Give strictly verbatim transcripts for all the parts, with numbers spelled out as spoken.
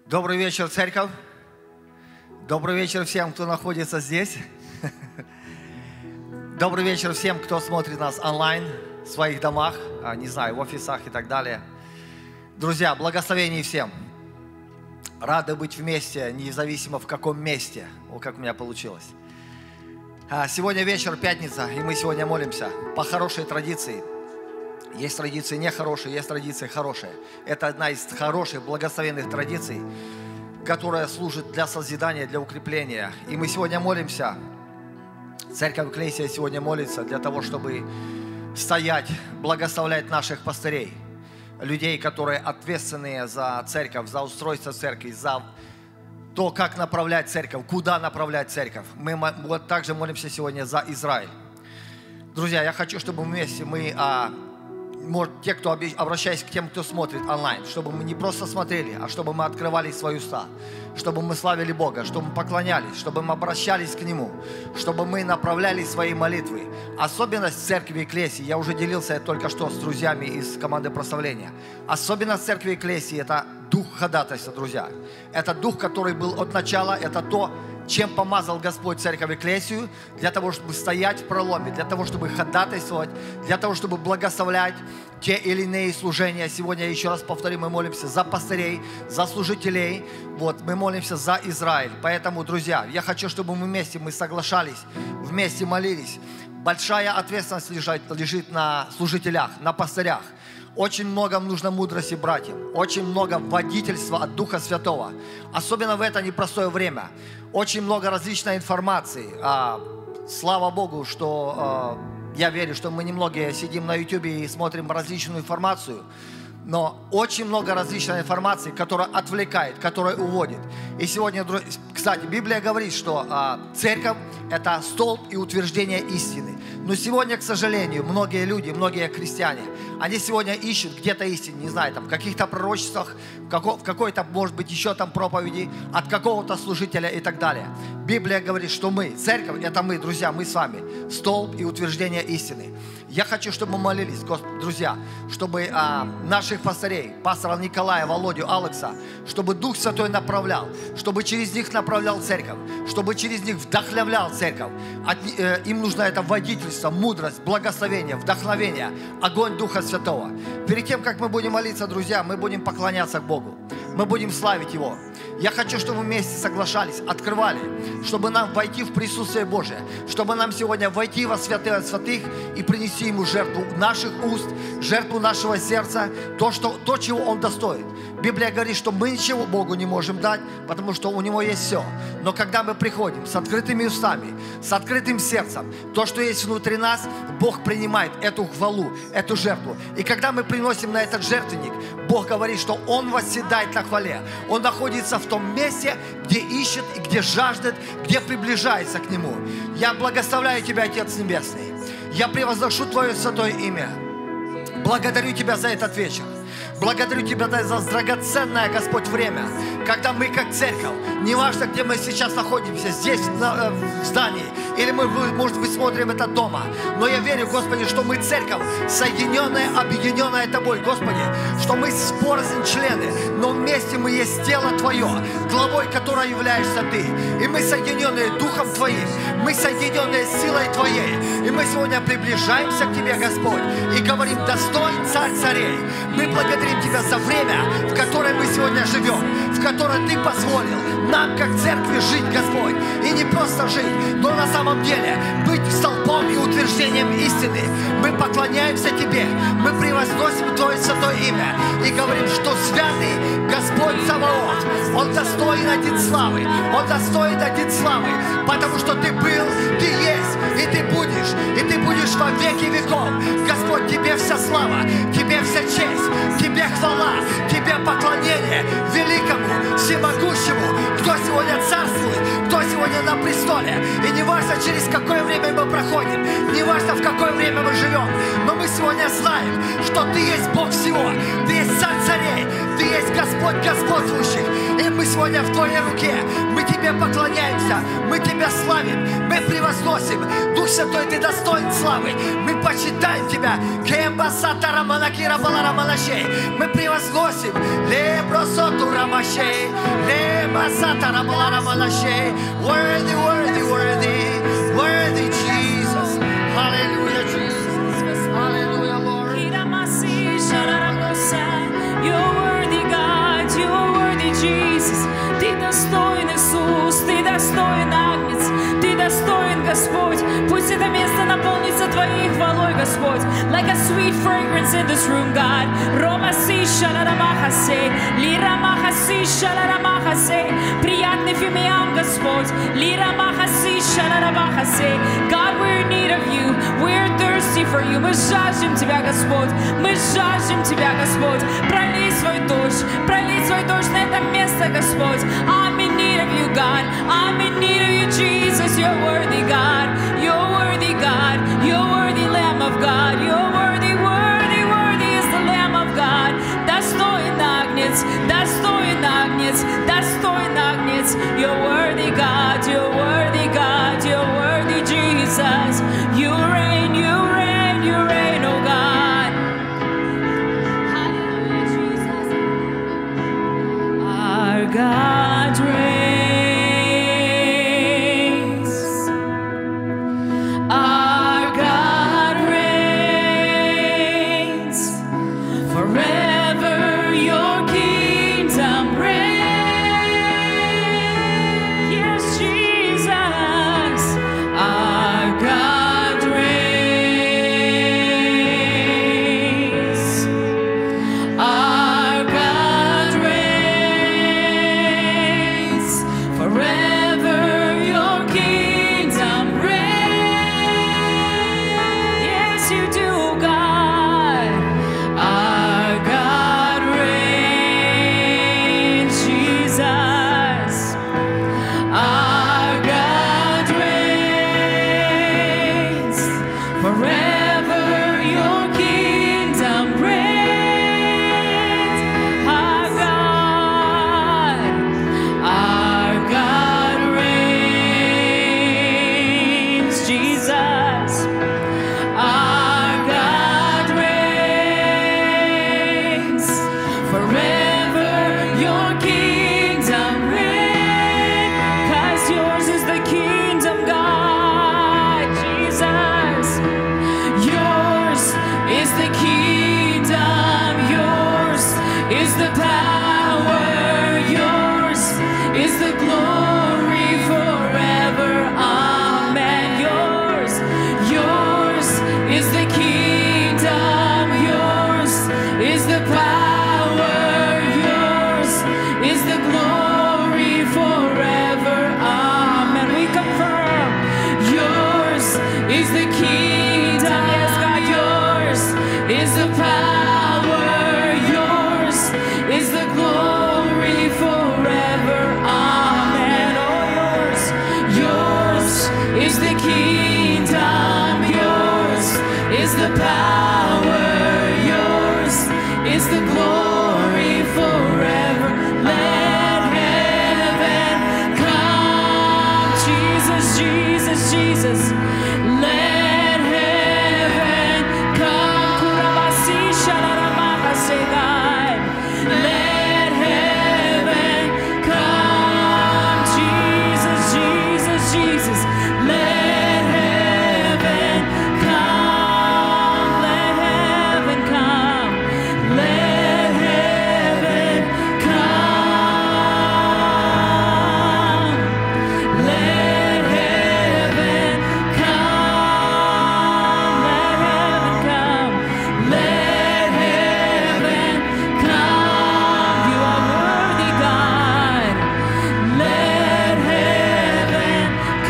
Добрый вечер, церковь. Добрый вечер всем, кто находится здесь. Добрый вечер всем, кто смотрит нас онлайн, в своих домах, не знаю, в офисах и так далее. Друзья, благословений всем. Рады быть вместе, независимо в каком месте. О, как у меня получилось. Сегодня вечер, пятница, и мы сегодня молимся по хорошей традиции. Есть традиции нехорошие, есть традиции хорошие. Это одна из хороших, благословенных традиций, которая служит для созидания, для укрепления. И мы сегодня молимся, Церковь Экклесия сегодня молится для того, чтобы стоять, благословлять наших пастырей, людей, которые ответственные за церковь, за устройство церкви, за то, как направлять церковь, куда направлять церковь. Мы вот также молимся сегодня за Израиль. Друзья, я хочу, чтобы вместе мы... Может, те, кто, обращаясь к тем, кто смотрит онлайн, чтобы мы не просто смотрели, а чтобы мы открывали свои уста, чтобы мы славили Бога, чтобы мы поклонялись, чтобы мы обращались к Нему, чтобы мы направляли свои молитвы. Особенность церкви Экклесии, я уже делился только что с друзьями из команды прославления. Особенность церкви Экклесии – это дух ходатайства, друзья. Это дух, который был от начала, это то, чем помазал Господь церковь Экклесию, для того, чтобы стоять в проломе, для того, чтобы ходатайствовать, для того, чтобы благословлять те или иные служения. Сегодня, еще раз повторим, мы молимся за пастырей, за служителей, вот, мы молимся за Израиль. Поэтому, друзья, я хочу, чтобы мы вместе, мы соглашались, вместе молились. Большая ответственность лежит, лежит на служителях, на пастырях. Очень много нужно мудрости братьям, очень много водительства от Духа Святого, особенно в это непростое время. Очень много различной информации. А, слава Богу, что а, я верю, что мы немногие сидим на ютубе и смотрим различную информацию, но очень много различной информации, которая отвлекает, которая уводит. И сегодня, кстати, Библия говорит, что а, церковь – это столб и утверждение истины. Но сегодня, к сожалению, многие люди, многие христиане, они сегодня ищут где-то истину, не знаю, там, в каких-то пророчествах, в какой-то, может быть, еще там проповеди, от какого-то служителя и так далее. Библия говорит, что мы, церковь, это мы, друзья, мы с вами, столб и утверждение истины. Я хочу, чтобы мы молились, друзья, чтобы а, наших пастырей, пастора Николая, Володю, Алекса, чтобы Дух Святой направлял, чтобы через них направлял церковь, чтобы через них вдохновлял церковь. От, э, им нужно это водительство, мудрость, благословение, вдохновение, огонь Духа Святого. Перед тем, как мы будем молиться, друзья, мы будем поклоняться Богу, мы будем славить Его. Я хочу, чтобы мы вместе соглашались, открывали, чтобы нам войти в присутствие Божие, чтобы нам сегодня войти во святые святых и принести Ему жертву наших уст, жертву нашего сердца, то, что, то, чего Он достоин. Библия говорит, что мы ничего Богу не можем дать, потому что у Него есть все. Но когда мы приходим с открытыми устами, с открытым сердцем, то, что есть внутри нас, Бог принимает эту хвалу, эту жертву. И когда мы приносим на этот жертвенник, Бог говорит, что Он восседает на хвале. Он находится в том месте, где ищет и где жаждет, где приближается к Нему. Я благословляю Тебя, Отец Небесный. Я превозношу Твое святое имя. Благодарю Тебя за этот вечер. Благодарю Тебя за драгоценное, Господь, время, когда мы, как церковь, неважно, где мы сейчас находимся, здесь, в здании, или мы, может быть, смотрим это дома, но я верю, Господи, что мы церковь, соединенная, объединенная Тобой, Господи, что мы порознь члены, но вместе мы есть тело Твое, главой которой являешься Ты, и мы соединенные Духом Твоим, мы соединенные силой Твоей, и мы сегодня приближаемся к Тебе, Господь, и говорим: достоин Царь царей. Мы благодарим Тебя за время, в которое мы сегодня живем, в которое Ты позволил нам, как церкви, жить, Господь. И не просто жить, но на самом деле быть столбом и утверждением истины. Мы поклоняемся Тебе, мы превозносим Твое святое имя и говорим, что святый Господь Саваоф, Он достоин один славы, Он достоин один славы, потому что Ты был, Ты есть, и Ты будешь, и Ты будешь во веки веков. Господь, Тебе вся слава, Тебе вся честь, Тебе хвала, Тебе поклонение великому, всемогущему, кто сегодня царствует, кто сегодня на престоле. И не важно, через какое время мы проходим, не важно, в какое время мы живем, но мы сегодня знаем, что Ты есть Бог всего, Ты есть Царь царей, Ты есть Господь господствующих. И мы сегодня в Твоей руке, мы Тебе поклоняемся, мы Тебя славим, мы превозносим. Дух Святой, Ты достоин славы, мы почитаем Тебя. Мы превозносим, Worthy, worthy, worthy, worthy Jesus. Hallelujah, Jesus. Hallelujah, Lord. You're worthy, God. You're worthy, Jesus. Ты достоин, Иисус. Ты достоин, Агнец. Ты достоин, Господь. Пусть это место наполнится Твоей хвалой, Господь. Like a sweet fragrance in this room, God. Приятный фимиам, Господь. God, we're in need of you. We're thirsty for you. Мы жаждем Тебя, Господь. Мы жаждем Тебя, Господь. Пролей свой дождь. Пролей свой дождь на это место, Господь. I'm in need of you, God. I'm in need of you, Jesus. You're worthy, God. You're worthy, God. You're worthy, Lamb of God. You're worthy, worthy, worthy is the Lamb of God. Достоин Агнец. Достоин Агнец. Достоин Агнец. You're worthy, God. You're worthy, God. You're worthy, Jesus. You reign, you reign, you reign, oh God. Hallelujah, Jesus. Our God reigns. Our God reigns. Forever your kingdom reigns. Yes, Jesus. Our God reigns. Our God reigns. Forever your kingdom reigns. Yes, you do, God. Our God reigns, Jesus. Our God reigns. Forever your kingdom reigns. Our God, our God reigns, Jesus. Our God reigns. Forever your kingdom reigns. 'Cause yours is the kingdom, God, Jesus. Yours is the kingdom. Yours is the power. Yours is the glory forever. Amen. Yours, yours is the kingdom. Yours is the power. Yours is the glory forever. Amen. We confirm. Yours is the kingdom. Yes, God. Yours is the power. Yours is the glory forever. Amen. Oh, yours, yours is the kingdom. Yours is the power. Yours is the glory forever. Let heaven come. Jesus, Jesus, Jesus. Let heaven come. Kurabasi shalaramaha God. Let heaven come. Jesus, Jesus, Jesus. Let heaven come. Let heaven come. Let heaven come. Let heaven come. Let heaven come. Let heaven come. You are worthy, God. Let heaven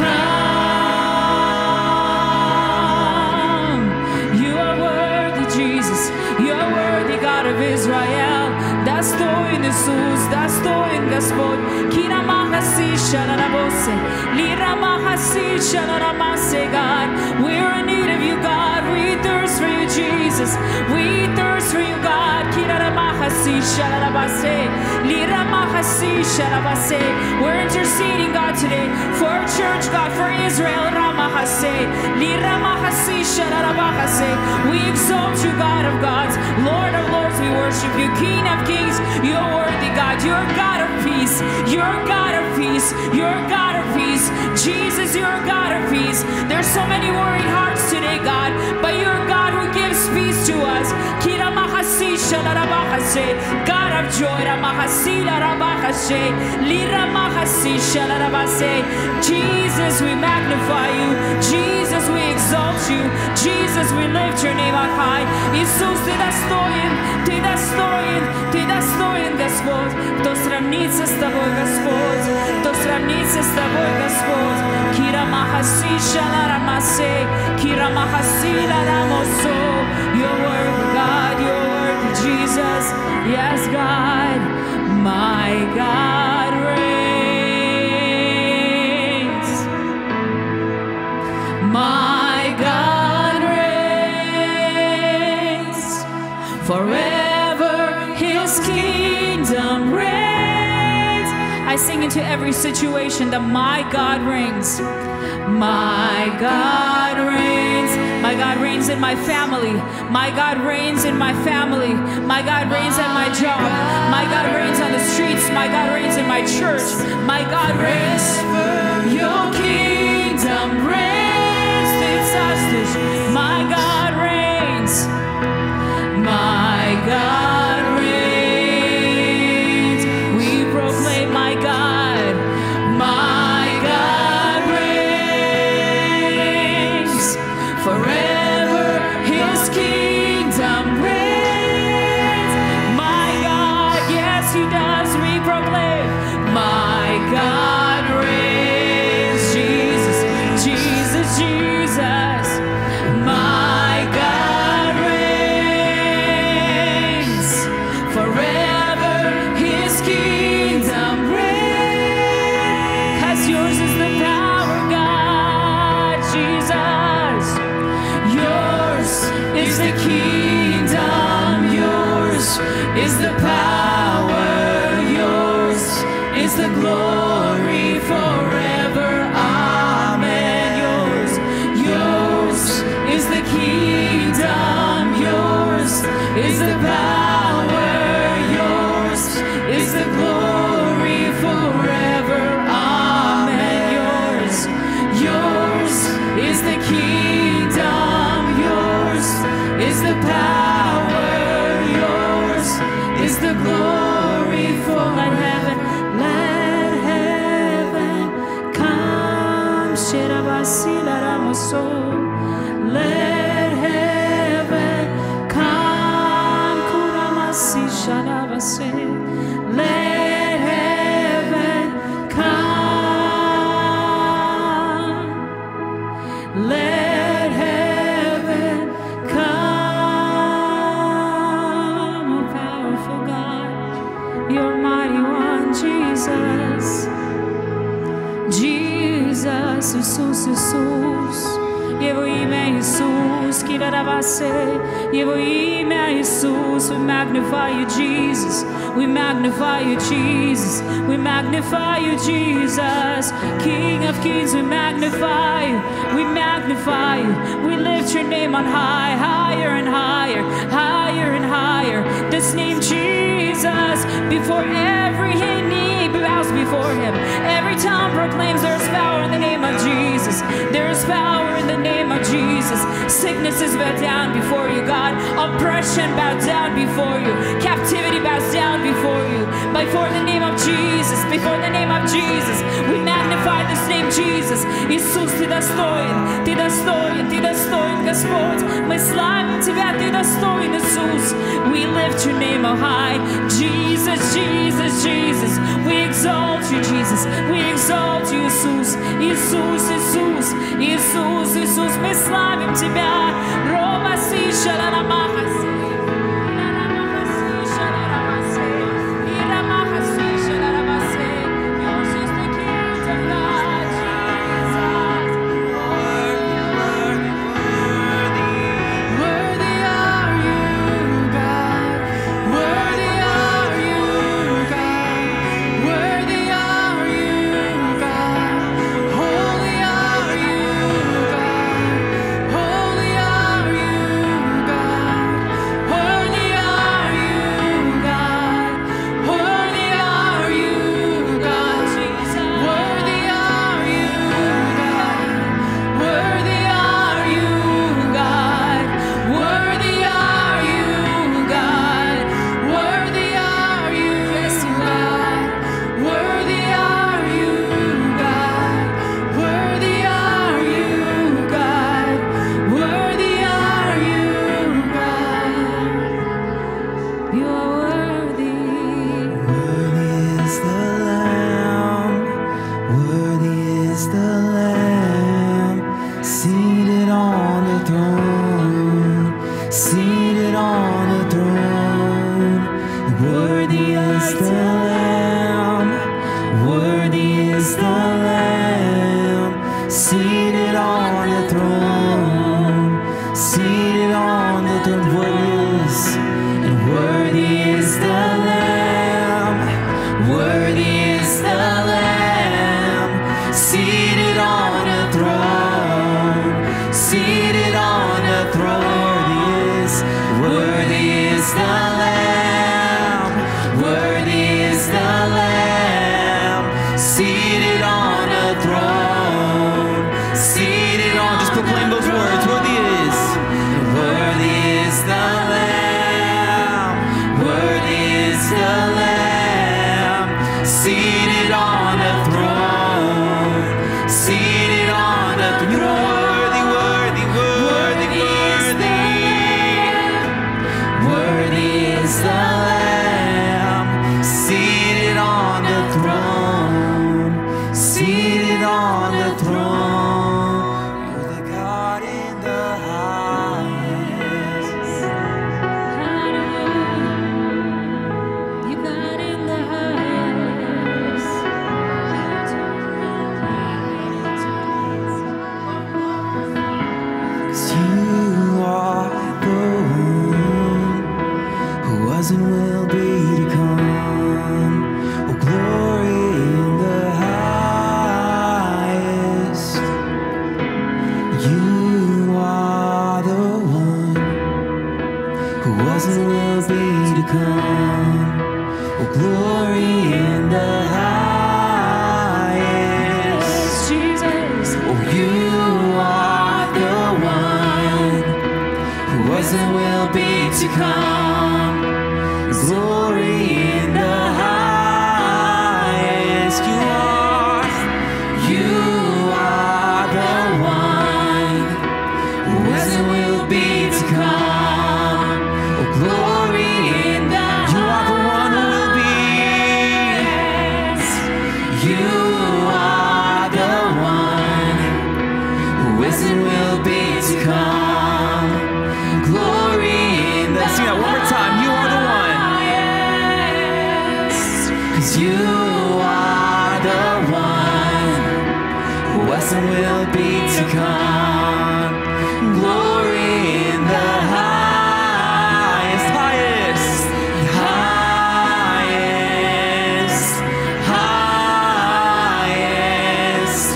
come. You are worthy, Jesus. You are worthy, God of Israel. Достоин Иисус, достоин Господь. Кинамахаси шанарабосе, лирамахаси шанарамасе, God. We're in need of you, God. We thirst for you, Jesus. We thirst for you, God. Kiraramahasi shanarabase, liramahasi shanarabase. We're interceding, God, today for our church, God, for Israel. Ramahase, liramahasi shanarabahase. We exalt you, God of gods, Lord of lords. We worship you, King of kings. You're worthy, God. You're God of peace. You're a God of peace. You're a God of peace. Jesus, you're a God of peace. There's so many worried hearts today, God, but you're a God who gives peace to us. God of joy. Jesus, we magnify you. Jesus, we exalt you. Jesus, we lift your name on high. Иисус, Ты достоин, Ты достоин, Ты достоин, Господь. Кто сравнится с Тобой, Господь? Кто сравнится с Тобой, Господь? Кира махаси шаларамасе, Кира махаси ларамосо. Your word, God, your word, Jesus. Yes, God, my God reigns. My God reigns. Forever His kingdom reigns. I sing into every situation that my God reigns. My God reigns. My God reigns in my family. My God reigns in my family. My God reigns at my job. My God reigns on the streets. My God reigns in my church. My God reigns. Your kingdom reigns. My God reigns. My God reigns. We proclaim my God. My God reigns. Forever His kingdom reigns. My God, yes, He does. We proclaim my God reigns. Jesus, Jesus, Jesus. My God reigns. Forever His kingdom reigns. 'Cause yours is the power, God, Jesus. Yours is the kingdom. Yours is the power. Yours is the glory forever. Amen. Yours, yours is the kingdom. Yours is the power. Yours is the glory forever. Amen. Yours, yours is the kingdom. Yours is the power. Yours is the glory for let heaven, let heaven come. Shirabasilaramaso. Let heaven come. Kuramasi sharabase. Let heaven come. Let heaven come. Oh, powerful God, you're mighty one, Jesus. Jesus, Jesus, Jesus. Его имя Иисус, Кирарабасе. Его имя Иисус. We magnify you, Jesus. We magnify you, Jesus. We magnify you, Jesus. King of kings, we magnify you. We magnify you. We lift your name on high, higher and higher, higher and higher. This name, Jesus, before every knee bows before him. Every tongue proclaims there is power in the name of Jesus. There is power in the name of Jesus. Sicknesses bow down before you, God. Oppression bows down before you. Captivity bows down before you. Before the name of Jesus, before the name of Jesus, we magnify this name, Jesus. Иисус, Ты достоин, Ты достоин, Ты достоин, Господь. Мы славим Тебя, Ты достоин, Иисус. We lift your name on high. Jesus, Jesus, Jesus. We exalt you, Jesus. We exalt you, Иисус. Иисус, Иисус, Иисус, Иисус. Мы славим Тебя. Рома си шаларамахаси. Holy are you, God. seated on the throne, seated on the throne. Worthy, worthy, worthy, worthy. Worthy is the Lamb, seated on the throne, seated on the throne. You're the God in the highest. You got in the highest. 'Cause you are the one who was and will be to come. Oh, glory in the highest. You are the one who was and will be to come. Oh, glory in the highest. Jesus. Oh, you are the one who was and will be to come. Glory in the highest. You are, you are the one who was and will be to come. Oh, glory in the you are the one who will be. You are the one who is and will be to come. Glory in the sing that one more time. You are the one. 'Cause you are the one who was and will be to come. Glory in the highest, highest, highest, highest,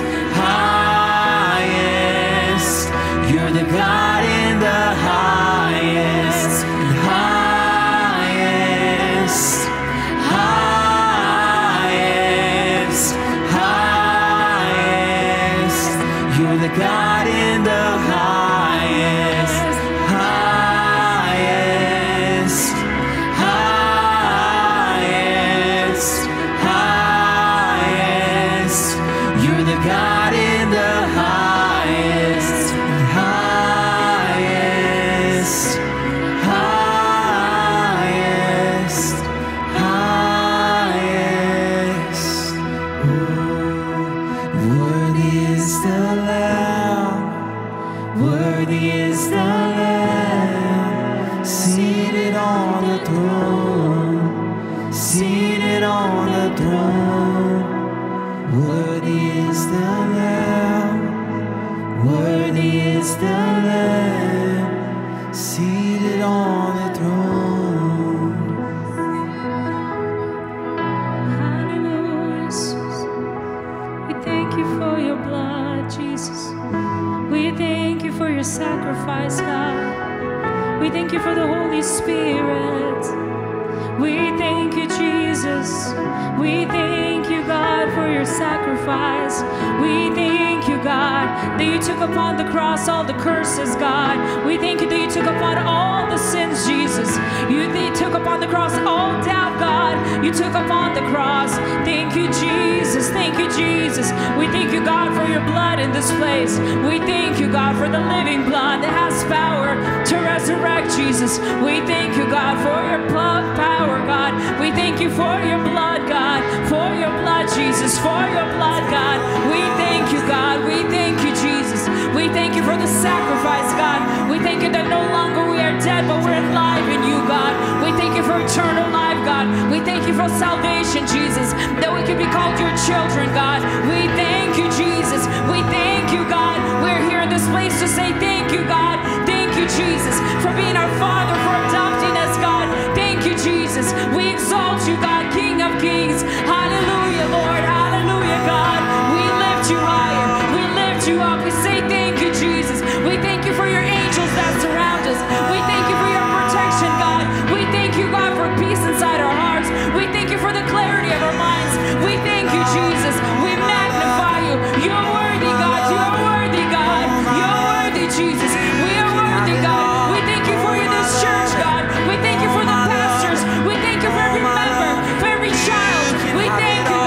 highest. You're the God in the highest, highest, highest, highest. You're the God in the highest, highest, highest, highest. You're the God in the highest, highest, highest, highest. Oh, worthy is the Lamb, worthy is the Lamb, seated on the throne, seated on the throne. Worthy is the Lamb, worthy is the Lamb, seated on the throne. Hallelujah. We thank you for your blood, Jesus. We thank you for your sacrifice, God. We thank you for the Holy Spirit. We thank you, Jesus. We thank you, God, for your sacrifice. We thank you, God, that you took upon the cross all the curses, God. We thank you that you took upon all the sins, Jesus. You they took upon the cross all doubt, God. You took upon the cross. Thank you, Jesus. Thank you, Jesus. We thank you, God, for your blood in this place. We thank you, God, for the living blood that has power to resurrect, Jesus. We thank you, God, for your blood power, God. We thank you for your blood, God, for your blood, Jesus, for your blood, God. We thank you, God. We thank you, Jesus. We thank you for the sacrifice, God. We thank you that no longer we are dead, but we're alive in you, God. We thank you for eternal life, God. We thank you for salvation, Jesus, that we can be called your children, God. We thank you, Jesus. We thank you, God. We're here in this place to say thank you, God. Thank you, Jesus, for being our Father, for adopting us, God. Thank you, Jesus. We exalt you, God, King of Kings. Hallelujah, Lord. Hallelujah, God. We lift you higher. We lift you up. We say thank you, Jesus. We thank you for your angels that surround us. We thank you for your protection, God. We thank you, God, for peace inside our hearts. We thank you for the clarity of our minds. We thank you, Jesus. We magnify you. You're worthy, God. You're worthy, God. You're worthy, Jesus. We are worthy, God. We thank you for this church, God. We thank you for the pastors. We thank you for every member, for every child. We thank you,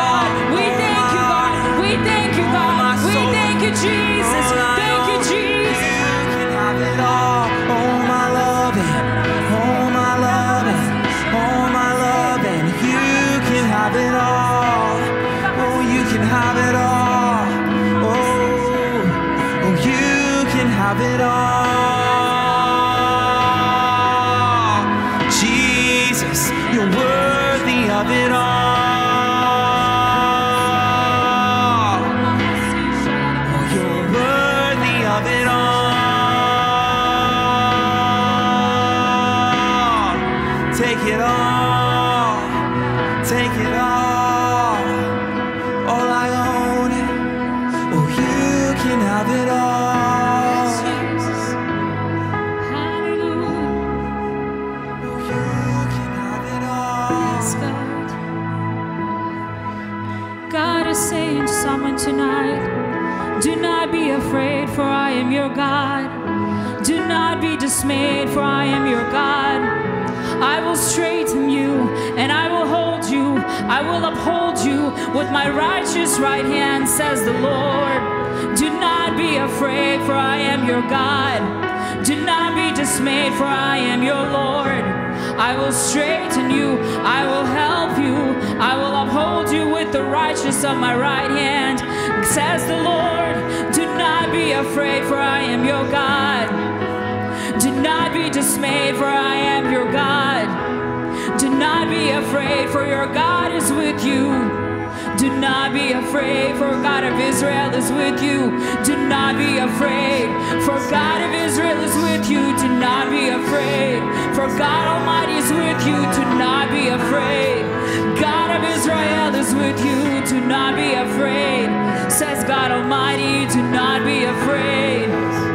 someone tonight. Do not be afraid, for I am your God. Do not be dismayed, for I am your God. I will straighten you and I will hold you. I will uphold you with my righteous right hand, says the Lord. Do not be afraid, for I am your God. Do not be dismayed, for I am your Lord. I will straighten you, I will help you, I will uphold you with the righteous of my right hand, says the Lord. Do not be afraid, for I am your God. Do not be dismayed, for I am your God. Do not be afraid, for your God is with you. Do not be afraid, for God of Israel is with you. Do not be afraid, for God of Israel is with you. Do not be afraid, for God Almighty is with you. Do not be afraid. God of Israel is with you. Do not be afraid, says God Almighty. Do not be afraid.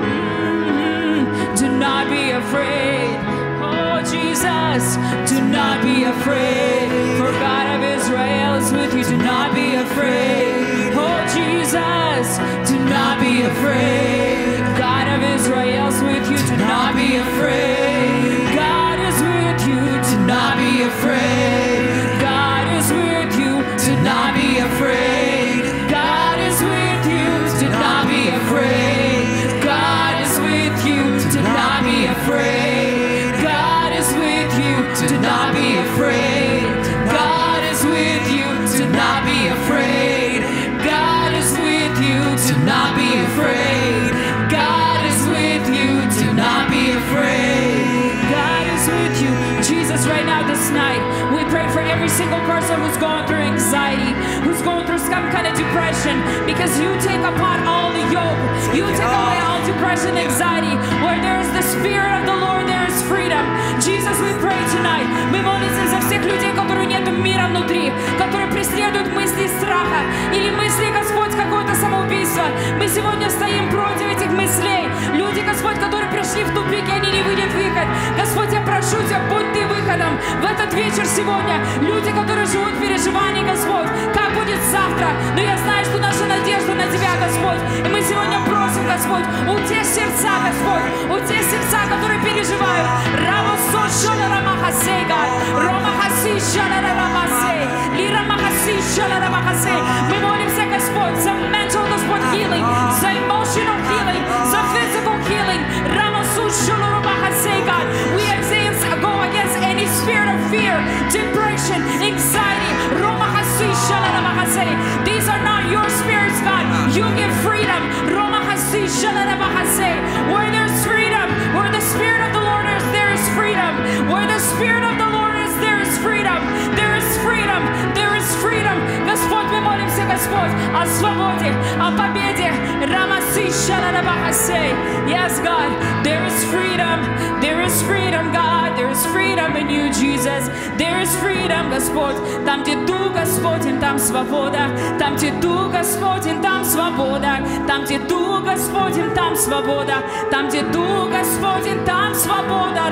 Mm-hmm. Do not be afraid. Oh, Jesus, do not be afraid, for God of Israel is with you. Do not be afraid. Oh, Jesus, do not be afraid. God of Israel is with you. Do not be afraid. God is with you. Do not be afraid. God is with you. Do not be afraid. God is with you. Do not be afraid. God is with you. Do not be afraid. God is with you. Do not be afraid. God is with you. Do not be afraid. God is with you. Do not be afraid. God is with you. Do not be afraid. God is with you. Jesus, right now this night, we pray for every single person who's going through anxiety, who's going through some kind of depression, because you take upon all the yoke. You take away all depression, anxiety. Where there is the Spirit of the Lord, there is freedom. Jesus, we pray tonight. Мы молимся за всех людей, которые нету мира внутри, которые преследуют мысли страха или мысли, Господь, какое-то самоубийство. Мы сегодня стоим против этих мыслей. Люди, Господь, которые пришли в тупик, и они не видят выход. Господь, я прошу Тебя, будь Ты выходом в этот вечер сегодня. Люди, которые живут в переживании, Господь, как будет завтра. Но я знаю, что наша надежда на Тебя, Господь. И мы сегодня просим, Господь, у тех сердца, Господь, у тех сердца, которые переживают. Мы молимся, Господь, за mental, Господь, healing, за emotional healing, за physical healing. God, we against, go against any spirit of fear, depression, anxiety. These are not your spirits, God. You give freedom. Where there's freedom, where the Spirit of the Lord is, there is freedom. Where the Spirit of the Lord is, there is freedom. There is freedom. There is freedom. Господь, мы молимся, Господь, о свободе, о победе. Yes, God, there is freedom. There is freedom, God. There is freedom in you, Jesus. There is freedom, Господь. Там, где Дух Господень, там свобода. Там, где Дух Господень, там свобода. Там, где Дух Господень, там свобода. Там, где Дух Господень, там свобода.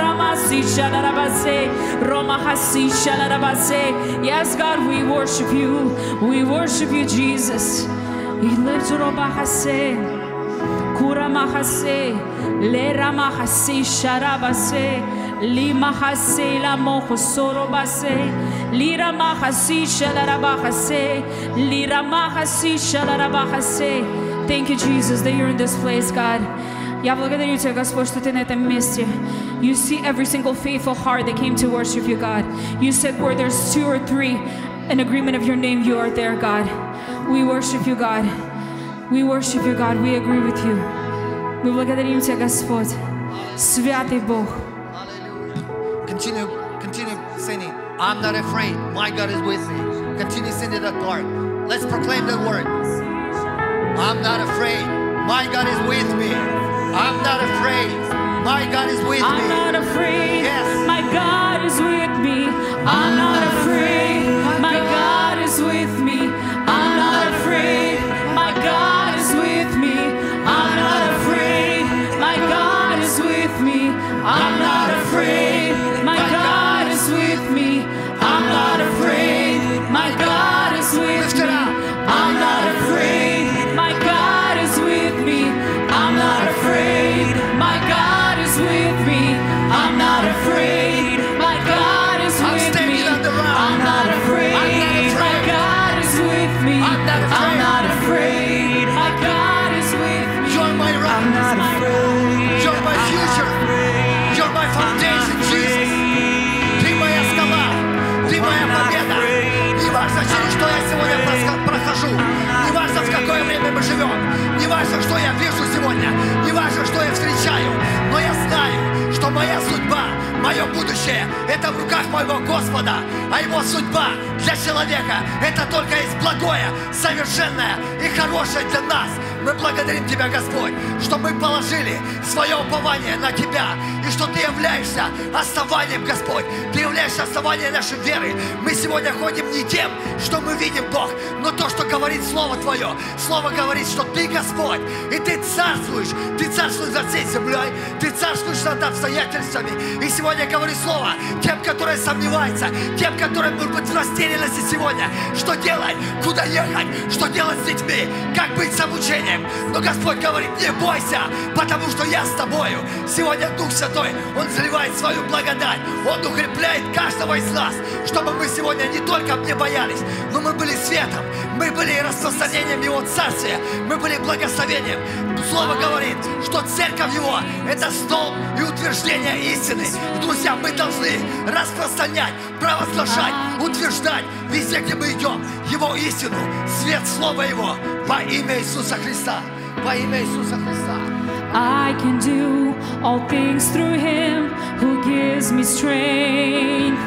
Yes, God, we worship you. We worship you, Jesus. We lift you up. Kura mahase, lera mahase, sharabase, li mahase, la moho sorobase, lira mahase, shalarabahase, lira mahase, shalarabahase. Thank you, Jesus, that you're in this place, God. Я благодарю Тебя, Господь, что Ты на этом месте. You see every single faithful heart that came to worship you, God. You said where there's two or three in agreement of your name, you are there, God. We worship you, God. We worship you, God. We agree with you. Мы благодарим Тебя, Господь. Святый Бог. Continue, continue singing. I'm not afraid. My God is with me. Continue singing that part. Let's proclaim that word. I'm not afraid. My God is with me. I'm not afraid. My God is with me. I'm not afraid. Yes. My God is with me. I'm not afraid. My God is with me. I'm not afraid. My God is with me. I'm not afraid. My God is with me. I'm not afraid. My God is with me. I'm not afraid. My God is with me. I'm not afraid. afraid. I'm not afraid. I'm not afraid. My God is with me. You're my I'm rock. not afraid. You're my future. You're my foundation, Jesus. Ты моя скала. Ты моя победа. Не важно, через что я сегодня проско- прохожу. Не важно, в какое время мы живем. Не важно, что я вижу сегодня. Не важно, что я встречаю. Но я знаю, что моя судьба, мое будущее, это в руках моего Господа. А его судьба для человека, это только есть благое, совершенное и хорошее для нас. Мы благодарим Тебя, Господь, что мы положили свое упование на Тебя, и что Ты являешься основанием, Господь. Ты являешься основанием нашей веры. Мы сегодня ходим не тем, что мы видим, Бог, но то, что говорит Слово Твое. Слово говорит, что Ты Господь, и Ты царствуешь. Ты царствуешь над всей землей, Ты царствуешь над обстоятельствами. И сегодня я говорю Слово тем, которые сомневаются, тем, которые, может быть, в растерянности сегодня. Что делать? Куда ехать? Что делать с детьми? Как быть с обучением? Но Господь говорит, не бойся, потому что я с тобою. Сегодня Дух Святой, Он заливает свою благодать. Он укрепляет каждого из нас, чтобы мы сегодня не только не боялись, но мы были светом, мы были распространением Его Царствия, мы были благословением. Слово говорит, что церковь Его – это столб и утверждение истины. И, друзья, мы должны распространять, провозглашать, утверждать везде, где мы идем, Его истину, свет Слова Его во имя Иисуса Христа. Во имя Иисуса Христа. I can do all things through Him who gives me strength.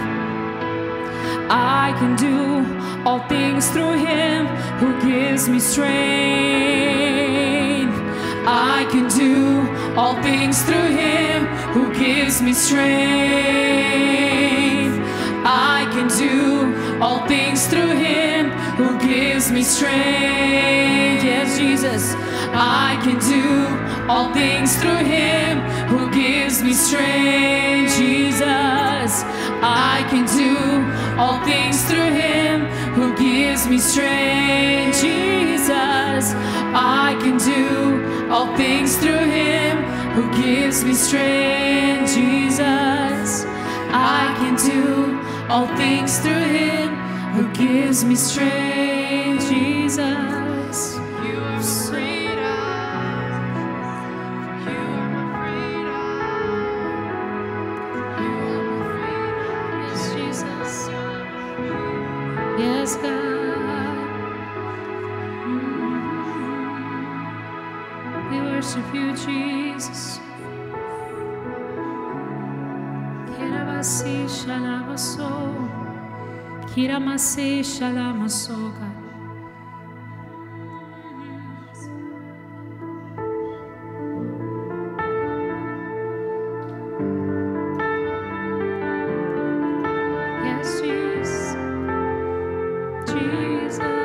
I can do all things through Him who gives me strength. I can do all things through Him who gives me strength. I can do all things through Him who gives me strength. Yes, Jesus. I can do all things through Him who gives me strength. Jesus. I can do all things through Him who gives me strength. Jesus. I can do all things through Him who gives me strength. Jesus. I can do all things through Him who gives me strength. Jesus. You are freedom. You are my freedom. You are my freedom. Yes, Jesus. Yes, God. We worship you, Jesus. Kiramasi shalamaso, Kiramasi shalamaso, God. Yes, Jesus, Jesus.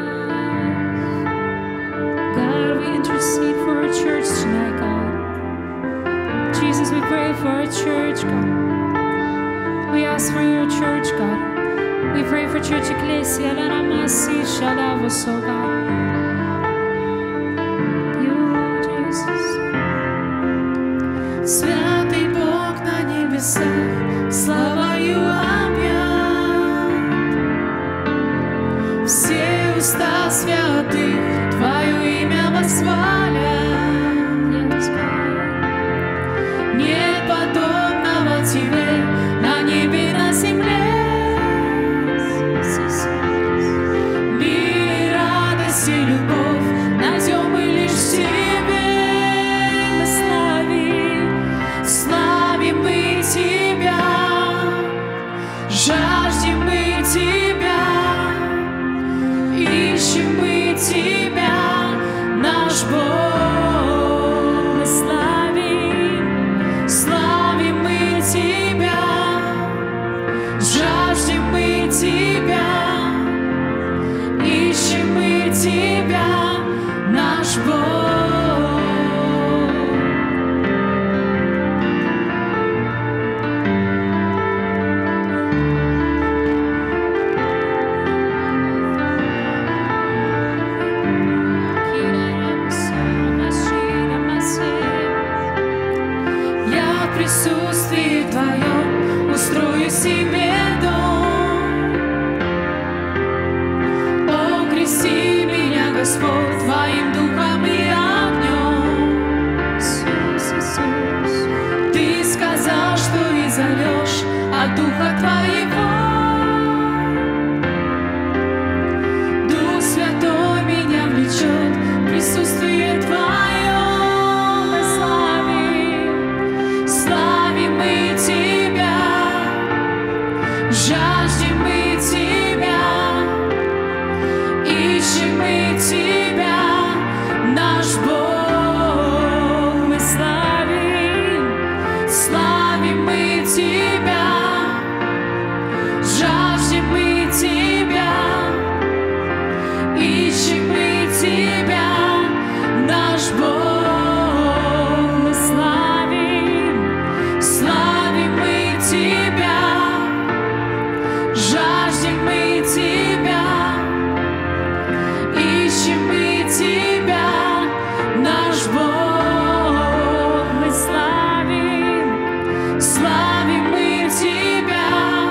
God, we intercede for our church tonight, God. Jesus, we pray for our church, God. We ask for your church, God. We pray for Church Ecclesia, Laramasi, Shalavoso, God. You, Jesus. Святый Бог на небесах, славою объят. Все уста святых Твое имя восхвалят. Yes, God. Нет подобного Тебе на небе и на земле. Мир и радость и любовь найдем мы лишь в Тебе. Мы славим, славим мы Тебя, жаждем мы Тебя, ищем мы Тебя, наш Бог. Мы славим, славим мы Тебя, жаждем мы Тебя, ищем мы Тебя, наш Бог. Я в присутствии Твоем устрою себе дом. О, крести Господь, Твоим духом и огнем. Иисус, Иисус. Ты сказал, что изольешь от духа Твоего. Дух Святой меня влечет в присутствие Твое. Мы славим, славим мы Тебя, жаждем мы Тебя, ищем мы Тебя, наш Бог. Мы славим, славим мы Тебя, жаждем мы Тебя, ищем мы Тебя, наш Бог. Мы славим, славим мы Тебя, жаждем мы Тебя, ищем мы Тебя, наш Бог. Мы славим, славим мы Тебя,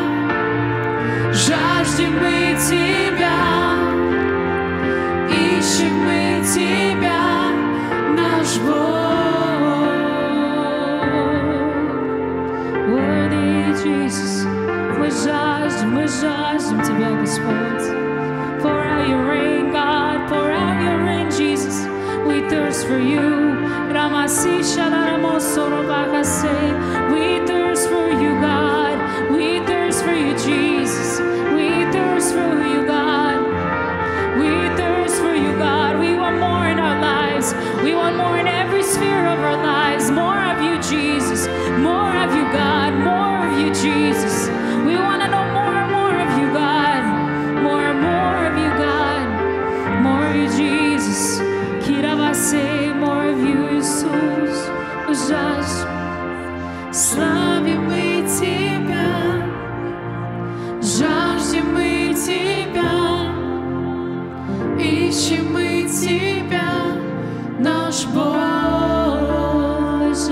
жаждем мы Тебя, ищем мы Тебя, наш Бог. Worthy Jesus, мы жаждем, мы жаждем Тебя, Господь. Pour out your rain, God, pour out your rain, Jesus. We thirst for you. We thirst for you, God. We thirst for you, Jesus. We thirst for you, God. We thirst for you, God. We want more in our lives. We want more in every sphere of our lives. More of you, Jesus. More of you, God. More of you, Jesus. We want to know more and more of you, God. More and more of you, God. More of you, Jesus. Kiravase, more of you, Jesus. Just славим мы Тебя, жаждем мы Тебя, ищем мы Тебя, наш Бог.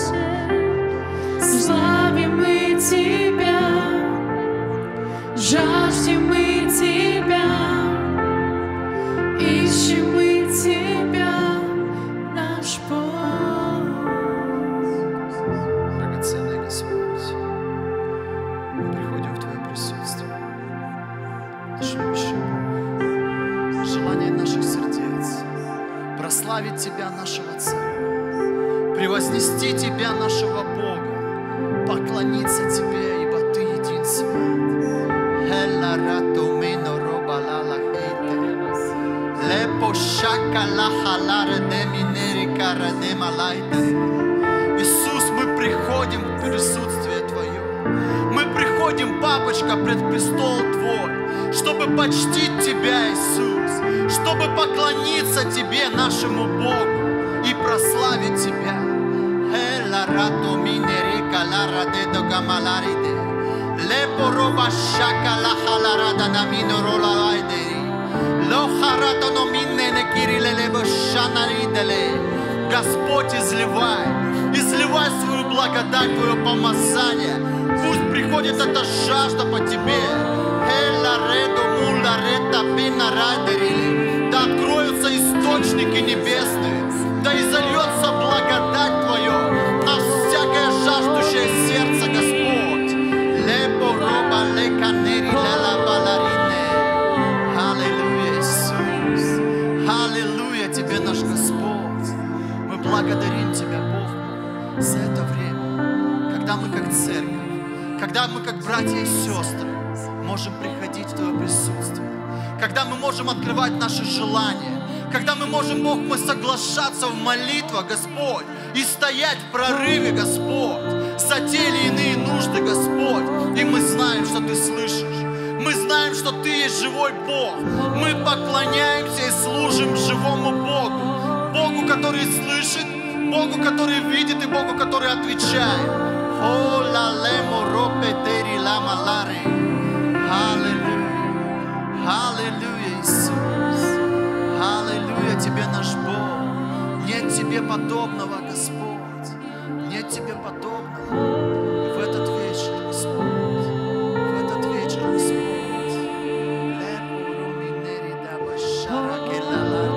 Славим мы Тебя, жаждем мы Тебя, ищем мы Тебя, наш Бог. Драгоценный Господь, мы приходим в Твое присутствие, наш любящий Бог. Желание наших сердец прославить Тебя, нашего Царя, превознести Тебя, нашего Бога, поклониться Тебе, ибо Ты един свят. Иисус, мы приходим в присутствие Твое. Мы приходим, папочка, пред престол Твой, чтобы почтить Тебя, Иисус, чтобы поклониться Тебе, нашему Богу, и прославить Тебя. Господь, изливай, изливай свою благодать, Твое помазание. Пусть приходит эта жажда по Тебе. Да откроются источники небесные, да изольется благодать Твое на всякое жаждущее сердце, Господь. Аллилуйя, Иисус. Аллилуйя Тебе, наш Господь. Мы благодарим Тебя, Бог мой, за это время, когда мы как церковь, когда мы как братья и сестры можем приходить в Твое присутствие, когда мы можем открывать наши желания, когда мы можем, Бог мой, соглашаться в молитвах, Господь, и стоять в прорыве, Господь, за те или иные нужды, Господь. И мы знаем, что Ты слышишь. Мы знаем, что Ты есть живой Бог. Мы поклоняемся и служим живому Богу. Богу, который слышит, Богу, который видит, и Богу, который отвечает. Аллилуйя, Иисус. Аллилуйя Тебе, наш Бог. Нет Тебе подобного, Господь. Нет Тебе подобного. В этот вечер, Господь. В этот вечер, Господь.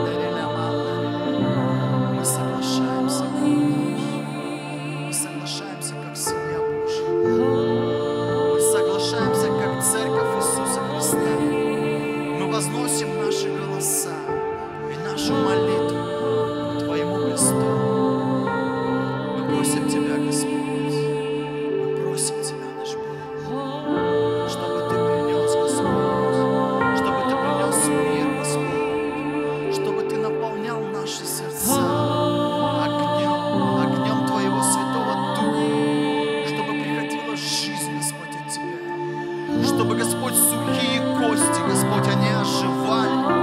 нашу молитву к Твоему престолу. Мы просим Тебя, Господь, мы просим Тебя, наш Бог, чтобы Ты принес, Господь, чтобы Ты принес мир, Господь, чтобы Ты наполнял наши сердца огнем, огнем Твоего Святого Духа, чтобы приходила жизнь, Господь, от Тебя, чтобы, Господь, сухие кости, Господь, они оживали.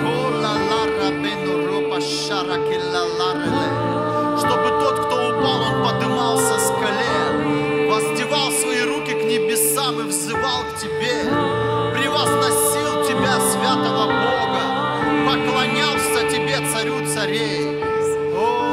Чтобы тот, кто упал, он поднимался с колен, воздевал свои руки к небесам и взывал к Тебе, превозносил Тебя, святого Бога, поклонялся Тебе, Царю царей. О,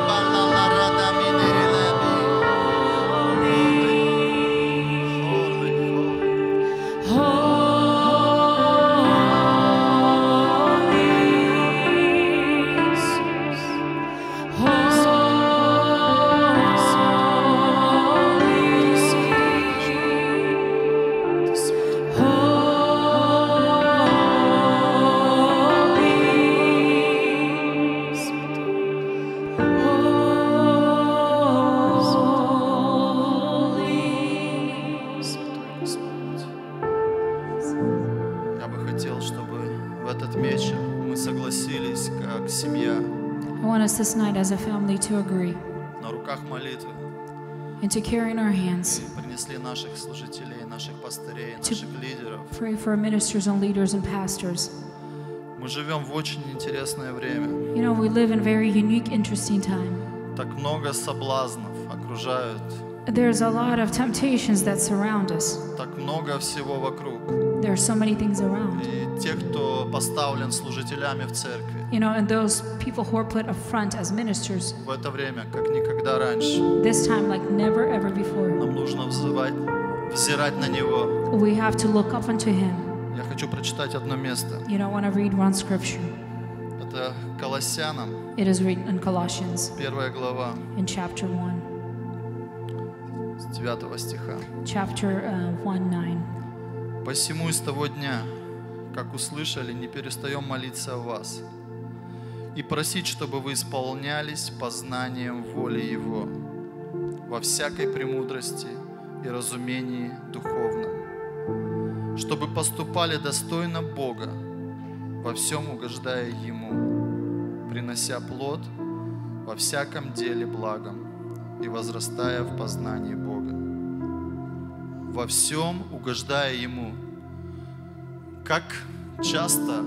this night as a family to agree на руках молитвы into carrying our hands принесли наших служителей, наших пастырей, to наших лидеров. pray for our ministers and leaders and pastors. Мы живем в очень интересное время. You know, we live in a very unique, interesting time. Так много соблазнов окружают. There's a lot of temptations that surround us. Так много всего вокруг. There are so many things around. И те, кто поставлен служителями в церкви, You know, and those people who are put up front as ministers, в это время, как никогда раньше, this time like never ever before, нам нужно взывать, взирать на Него. we have to look up unto Him. Я хочу прочитать одно место. You know, I want to read one scripture. Это Колоссянам, It is written in Colossians, первая глава, in chapter one, с девятого стиха. chapter uh, one nine. «Посему из того дня, как услышали, не перестаем молиться о вас и просить, чтобы вы исполнялись познанием воли Его во всякой премудрости и разумении духовном, чтобы поступали достойно Бога, во всем угождая Ему, принося плод во всяком деле благом и возрастая в познании Бога. Во всем угождая Ему». Как часто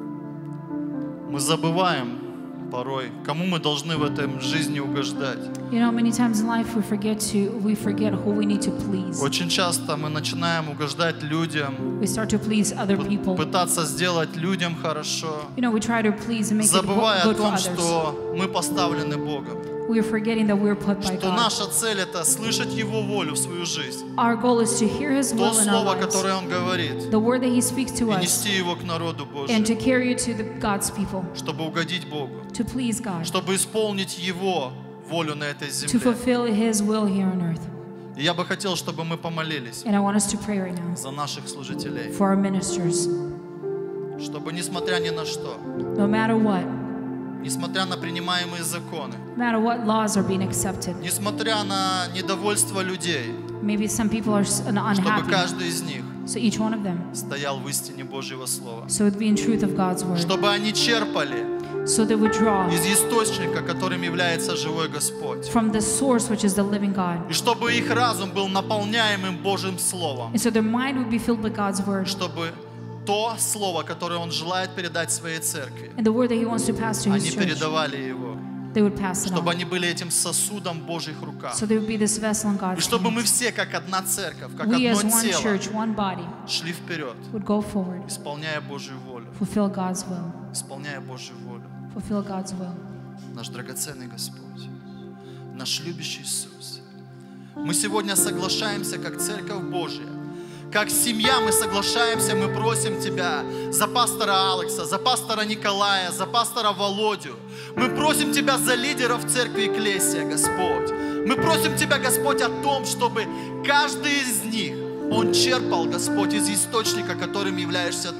мы забываем порой, кому мы должны в этом жизни угождать. You know, many times in life we forget to we forget who we need to please. Очень часто мы начинаем угождать людям, We start to please other people. пытаться сделать людям хорошо, You know, we try to please and make it забывая о good for том, others. что мы поставлены Богом. We are forgetting that we are put by Что God. наша цель — это слышать Его волю в свою жизнь. Our goal is to hear His То will in our слово, lives, которое Он говорит, the word that He speaks to и us, нести его к народу Божию, and to carry it to the God's people, чтобы угодить Богу, to please God, чтобы исполнить Его волю на этой to земле. fulfill His will here on earth. И я бы хотел, чтобы мы помолились And I want us to pray right now за наших служителей, for our ministers. чтобы, несмотря ни на что, No matter what, несмотря на принимаемые законы, no matter what laws are being accepted, несмотря на недовольство людей, maybe some people are s- чтобы unhappy, каждый из них so each one of them, стоял в истине Божьего Слова, so it would be in truth of God's word, чтобы они черпали so they would draw из источника, которым является живой Господь, from the source which is the living God, и чтобы их разум был наполняемым Божьим Словом, and so their mind would be filled with God's word, чтобы то Слово, которое Он желает передать своей церкви, and the word that He wants to pass to His они church, передавали его, they would pass it чтобы on. они были этим сосудом в Божьих руках, So they would be this vessel in и God's чтобы мы hands. все, как одна церковь, как We as одно one тело, church, one body, шли вперед, would go forward, исполняя Божью волю, fulfill God's will, исполняя Божью волю. fulfill God's will. Наш драгоценный Господь, наш любящий Иисус. Мы сегодня соглашаемся, как Церковь Божья, как семья мы соглашаемся, мы просим Тебя за пастора Алекса, за пастора Николая, за пастора Володю. Мы просим Тебя за лидеров Церкви Экклесия, Господь. Мы просим Тебя, Господь, о том, чтобы каждый из них, он черпал, Господь, из источника, которым являешься Ты.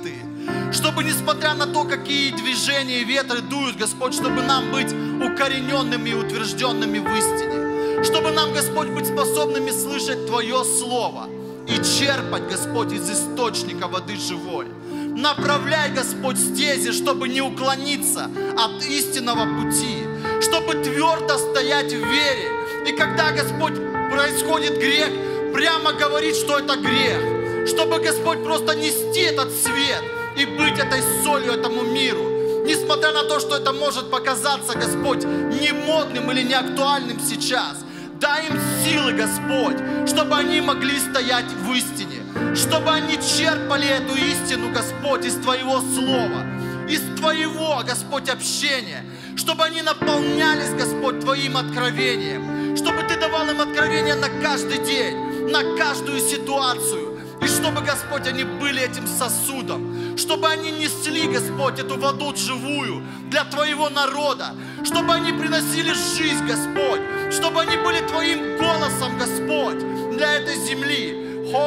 Чтобы, несмотря на то, какие движения и ветры дуют, Господь, чтобы нам быть укорененными и утвержденными в истине. Чтобы нам, Господь, быть способными слышать Твое Слово и черпать, Господь, из источника воды живой. Направляй, Господь, стези, чтобы не уклониться от истинного пути, чтобы твердо стоять в вере. И когда, Господь, происходит грех, прямо говорить, что это грех. Чтобы, Господь, просто нести этот свет и быть этой солью этому миру. Несмотря на то, что это может показаться, Господь, не модным или не актуальным сейчас. Дай им силы, Господь, чтобы они могли стоять в истине. Чтобы они черпали эту истину, Господь, из Твоего Слова, из Твоего, Господь, общения. Чтобы они наполнялись, Господь, Твоим откровением. Чтобы Ты давал им откровение на каждый день, на каждую ситуацию. И чтобы, Господь, они были этим сосудом. Чтобы они несли, Господь, эту воду живую для Твоего народа. Чтобы они приносили жизнь, Господь. Чтобы они были Твоим голосом, Господь, для этой земли.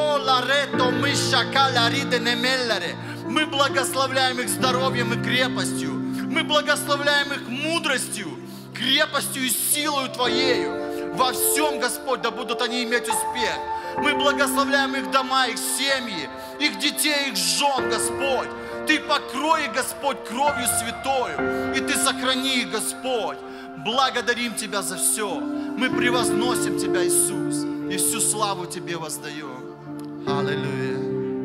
Мы благословляем их здоровьем и крепостью. Мы благословляем их мудростью, крепостью и силою Твоею. Во всем, Господь, да будут они иметь успех. Мы благословляем их дома, их семьи, их детей, их жен, Господь. Ты покрой их, Господь, кровью святою, и Ты сохрани их, Господь. Благодарим Тебя за все. Мы превозносим Тебя, Иисус, и всю славу Тебе воздаем. Аллилуйя.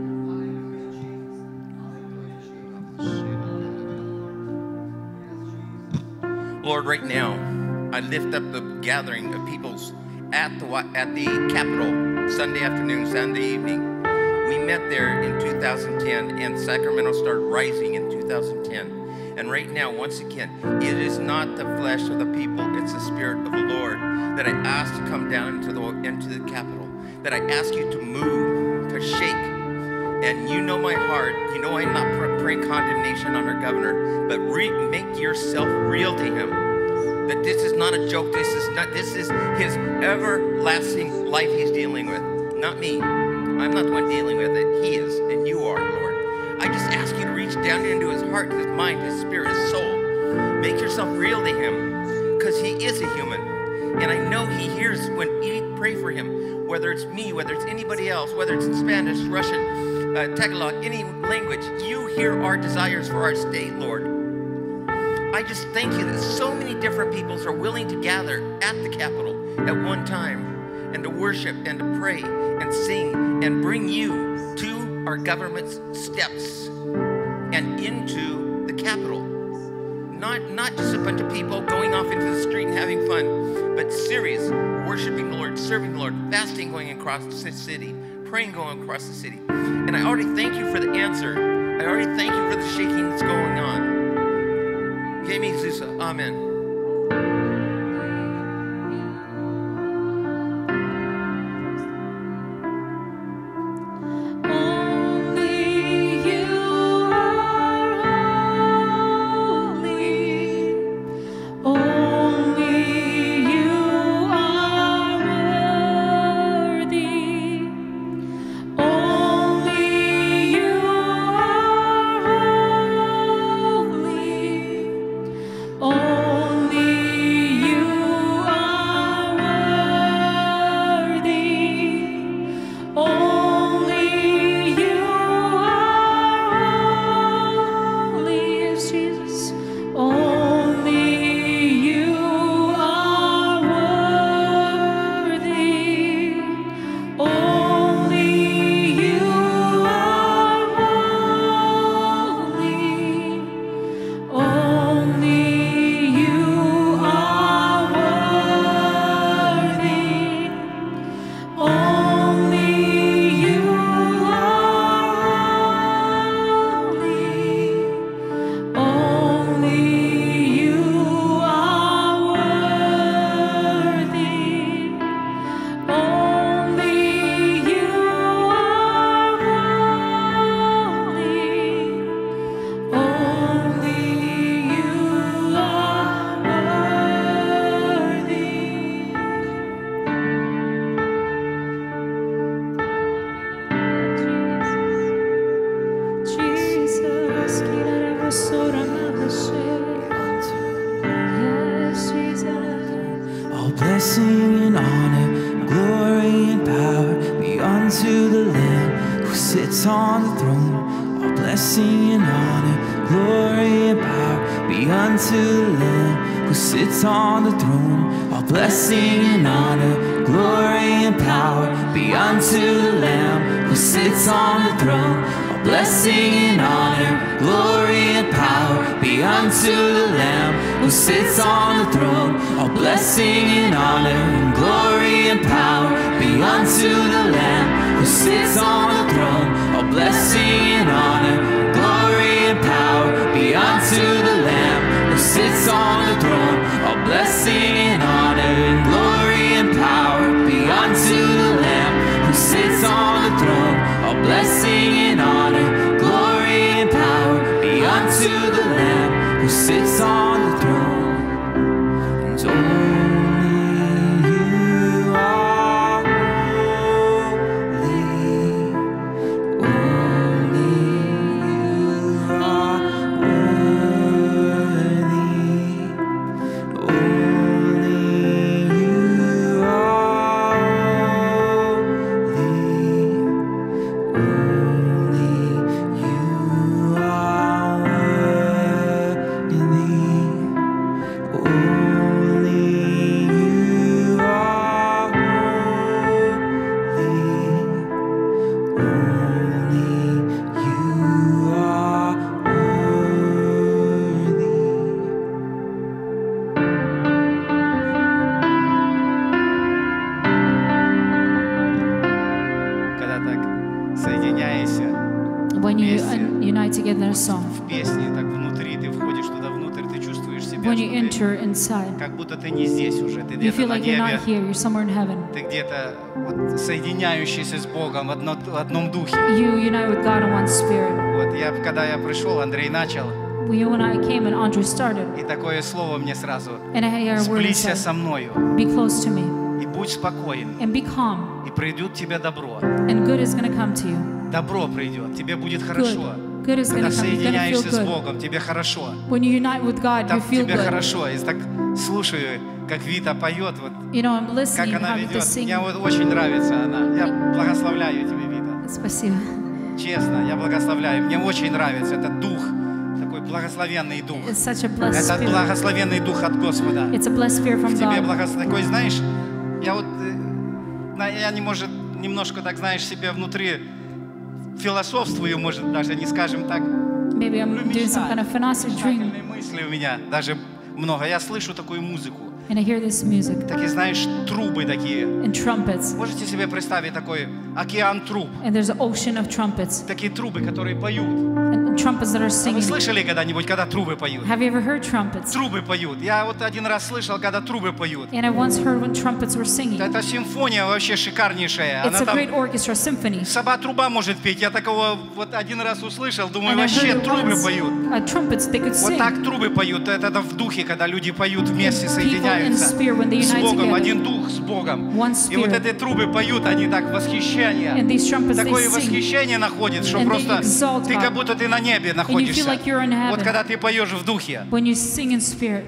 Lord, right now, I lift up the gathering of peoples at the at the Capitol Sunday afternoon, Sunday evening. We met there in two thousand ten, and Sacramento started rising in two thousand ten. And right now, once again, it is not the flesh of the people, it's the Spirit of the Lord that I ask to come down into the into the Capitol, that I ask you to move, to shake. And you know my heart. You know I'm not praying condemnation on our governor, but re make yourself real to him. That this is not a joke. This is not. This is his everlasting life he's dealing with. Not me. I'm not the one dealing with it. He is, and you are, Lord. I just ask you to reach down into his heart, his mind, his spirit, his soul. Make yourself real to him, because he is a human, and I know he hears when you pray for him. Whether it's me, whether it's anybody else, whether it's in Spanish, Russian. Uh, Tagalog, any language, you hear our desires for our state, Lord. I just thank you that so many different peoples are willing to gather at the Capitol at one time and to worship and to pray and sing and bring you to our government's steps and into the Capitol. Not, not just a bunch of people going off into the street and having fun, but serious, worshiping the Lord, serving the Lord, fasting going across the city, praying going across the city. And I already thank you for the answer. I already thank you for the shaking that's going on. Give me Jesus. Amen. Only blessing and honor, glory and power be unto the Lamb who sits on the throne. All blessing and honor, glory and power be unto the Lamb who sits on the throne. All blessing and honor, glory and power be unto the Lamb who sits on the throne. All blessing and honor and glory and power be unto the Lamb who sits on the throne. All blessing and honor, glory and power be unto the Lamb who sits on the throne. All blessing and honor and glory and power be unto the Lamb who sits on the throne. All blessing and honor, glory and power be unto the Lamb who sits on the throne. And only you are holy. Only you are worthy. Only you are holy. Only you are worthy. Only you are holy. Only you are worthy. Когда так соединяешься When you Вместе. un- unite together in a song, в песне, так внутри, ты входишь туда внутрь, ты чувствуешь себя, when что you ты, enter inside, как будто ты не здесь уже, ты you где-то feel на like you're небе, not here, you're somewhere in heaven. ты где-то вот соединяющийся с Богом в, одно- в одном духе. You unite with God in one spirit. Вот я, когда я пришел, Андрей начал, When you and I came and Andre started, и такое слово мне сразу: and I hear a word сблизься inside, со мною be close to me и будь спокоен, and be calm, и придет тебе добро. and good is going to come to you. Добро придет, тебе будет хорошо. Good. Good is going Когда to come. You're going to feel соединяешься с good. Богом, тебе хорошо. When you unite with God, you Там feel тебе good. хорошо. И так слушаю, как Вита поет, вот You know, I'm как listening она how to ведет. sing. Мне вот очень нравится она. Я благословляю тебя, Вита. Спасибо. Честно, я благословляю. Мне очень нравится этот дух, такой благословенный дух. It's such a blessed Это spirit. благословенный дух от Господа. It's a blessed spirit from В тебе God. благословенный. Такой, знаешь, я вот, э, на- я не может немножко так, знаешь, себе внутри философствую, может даже не скажем так. Maybe I'm doing some kind of philosophy dream, Мечтательные мысли у меня даже много. Я слышу такую музыку. and I hear this music Такие, знаешь, трубы такие. and trumpets, Можете себе представить такой океан труб? and there's an ocean of trumpets Такие трубы, которые поют. and trumpets that are А вы singing. слышали когда-нибудь, когда трубы поют? Have you ever heard trumpets? Трубы поют. Я вот один раз слышал, когда трубы поют. And I once heard when trumpets were singing. Это симфония вообще шикарнейшая. It's Она a там, great orchestra symphony. сама труба может петь. Я такого вот один раз услышал, думаю, And I вообще heard it трубы once. поют. Uh, trumpets, they could Вот sing. так трубы поют. Это, это в духе, когда люди поют вместе, People in соединяются spirit, when they с unite Богом. together. Один дух с Богом. One И вот spirit. эти трубы поют, они так восхищение. And these trumpets, they Такое sing. восхищение находит, что And they просто exalt ты God. как будто ты на небе And you находишься. feel like you're in heaven. Вот когда ты поешь в духе. When you sing in spirit.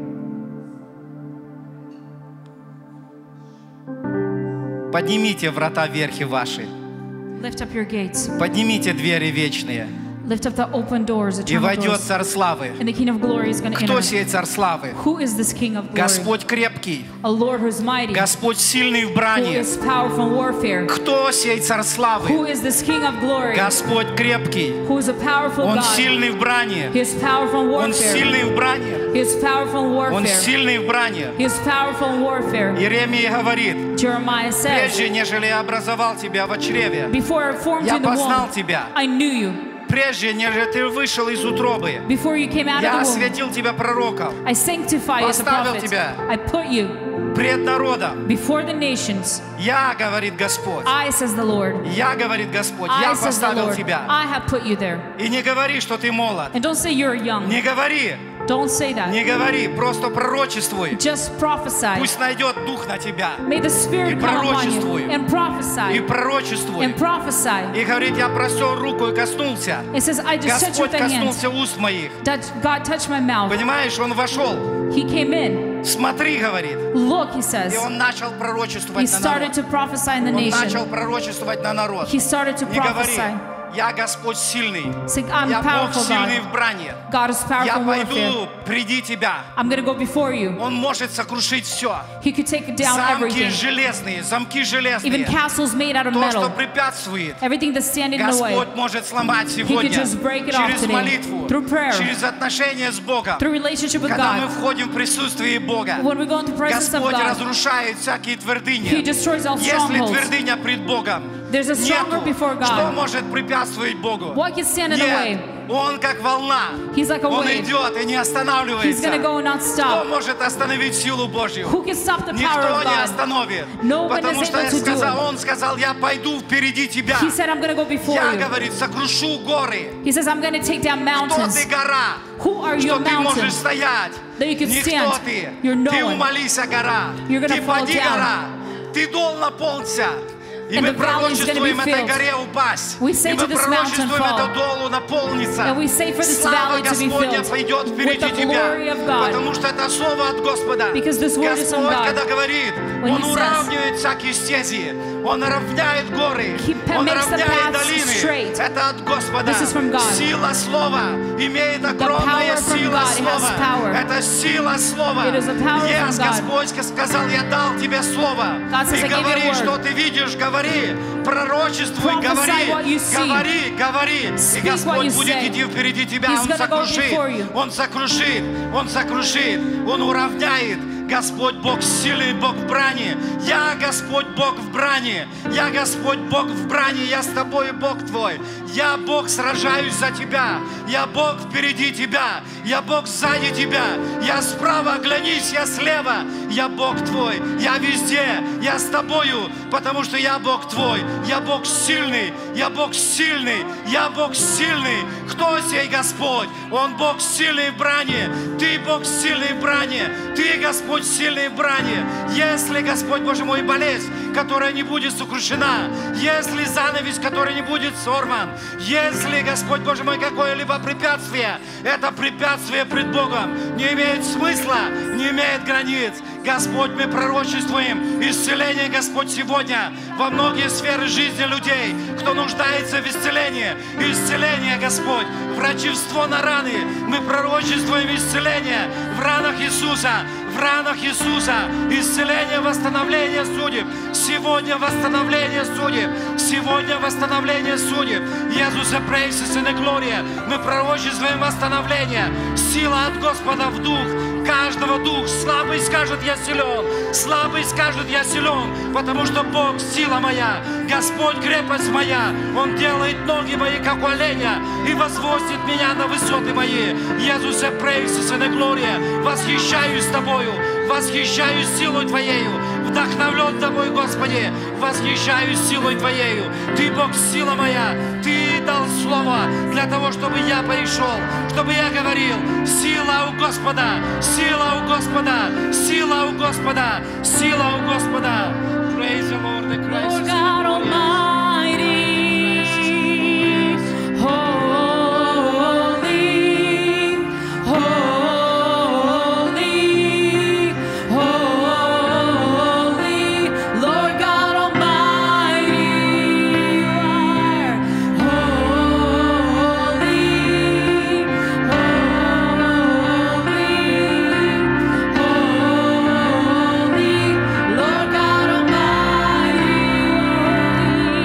Поднимите врата верхи ваши. Lift up your gates. Поднимите двери вечные. Lift up the open doors, И eternal войдет doors. царь славы. And the King of Glory is going to Кто enter. сей царь славы? Who is this King of Glory? Господь крепкий. A Lord who is mighty, Господь сильный в who брани. is powerful in warfare. Кто сей царь Who славы? is this King of Glory? Господь крепкий. Who is a powerful Он God. сильный в брани. He is powerful in Он warfare. сильный в брани. He is powerful in Он warfare. сильный в брани. He is powerful in warfare. Иеремия говорит: Jeremiah says, прежде нежели я образовал тебя в чреве, before I formed you я in the познал womb, тебя. I knew you. Прежде нежели ты вышел из утробы, Before you came out я of the womb, осветил тебя пророком I sanctify you as a Поставил prophet. тебя. I put you пред народом. before the nations. Я, говорит Господь, I, says the Lord. я, говорит Господь, I, я says the поставил Lord. тебя. I have put you there. И не говори, что ты молод. And don't say you're young. Не говори, Don't say that. не говори, просто пророчествуй. Just prophesy. Пусть найдет дух на тебя. May the Spirit И come upon you пророчествуй. and И prophesy. пророчествуй. And prophesy. И говорит, я простер руку и коснулся. It says, I just touched Господь with the hand. коснулся уст моих. Touch, God touched my mouth. Понимаешь, он вошел. He came in. Смотри, говорит. Look, he И says. он начал He пророчествовать на started народ. to prophesy in the Он nation. начал пророчествовать на народ. He started to Не говори, prophesy. Я Господь сильный. Say, I'm Я Бог powerful сильный God. в брани. God is Я powerful in warfare. пойду, приди тебя. I'm going to go before you. Он может сокрушить все. He could take down Замки everything. железные, замки Even железные. castles made out of То, что metal. препятствует, Everything that's standing in the way. Господь может сломать сегодня just break it off через today. молитву, Through prayer. через отношения с Богом. Through relationship with Когда мы God. входим в присутствие Бога, When we go into the presence of Господь God, разрушает всякие He твердыни. destroys all Если strongholds. твердыня пред Богом, There's a нету, stronghold before что God. может препятствовать Богу? What can stand in the Нет, way? Он как волна. He's like a Он wave. идет и не He's останавливается. going to go and not Кто stop. может остановить силу Божью? Who can stop the power Никто of не God? остановит. No one Потому is что able я to do сказал, it. Он сказал, я пойду впереди тебя. He said, I'm going to go before Я, you. говорит, сокрушу горы. He says, I'm going to take down Кто mountains. ты, гора? Who are Что your ты можешь mountains? стоять? That you can Никто stand. ты. You're no Ты one. умолись, гора. You're gonna Ты fall поди, down. гора. Ты дол наполнься. И And мы the valley is gonna be пророчествуем этой filled. горе упасть. We say И мы to this mountain, пророчествуем fall. это долу наполниться. And we say for this Слава valley to be Господня filled пойдет with впереди the glory тебя. of God. Потому что это слово от Господа. Because this word is from Господь, God. когда говорит, When Он He says, уравнивает всякие стези. Он равняет горы. He Он makes the равняет paths долины. straight. Это от Господа. This is from God. Сила слова имеет огромная power from сила God, it has слова. power. Это сила слова. It is the power Yes, from God. Господь сказал, я дал тебе слово. God says, И I gave you a говори, word. что ты видишь, говори. Пророчествуй, Prophesy говори. what you see. Говори, говори. И Speak what Господь you будет say. идти впереди тебя. He's Он gonna go сокрушит. before you. Он сокрушит. Он сокрушит. Он уравняет. Господь Бог сильный, Бог в брани. Я Господь Бог в брани. Я Господь Бог в брани. Я с тобой, Бог твой. Я Бог сражаюсь за тебя. Я Бог впереди тебя. Я Бог сзади тебя. Я справа, оглянись, я слева. Я Бог твой. Я везде. Я с тобою, потому что я Бог твой. Я Бог сильный. Я Бог сильный. Я Бог сильный. Кто сей Господь? Он Бог сильный в брани. Ты Бог сильный в брани. Ты, Господь, сильный в брани. Если, Господь, Боже мой, болезнь, которая не будет сокрушена, если занавес, который не будет сорван, если, Господь, Боже мой, какое-либо препятствие, это препятствие пред Богом не имеет смысла, не имеет границ. Господь, мы пророчествуем исцеление, Господь, сегодня во многие сферы жизни людей, кто нуждается в исцелении. Исцеление, Господь, врачевство на раны. Мы пророчествуем исцеление в ранах Иисуса, в ранах Иисуса. Исцеление, восстановление судеб. Сегодня восстановление судеб. Сегодня восстановление судеб. Иисуса, прейсис и глория. Мы пророчествуем восстановление. Сила от Господа в дух. Каждого дух. Слабый скажет, я силен. Слабый скажет, я силен. Потому что Бог сила моя. Господь крепость моя. Он делает ноги мои, как у оленя. И возводит меня на высоты мои. Иисусе, прейсис и глория. Восхищаюсь тобою. Восхищаюсь силой Твоею. Вдохновлен Тобой, Господи. Восхищаюсь силой Твоею. Ты Бог, сила моя. Ты дал слово для того, чтобы я пришел, чтобы я говорил. Сила у Господа. Сила у Господа. Сила у Господа. Сила у Господа. Praise the Lord, the Christ. Lord God Almighty, holy, holy, holy, Lord God Almighty, you are holy, holy, holy, Lord God Almighty, holy.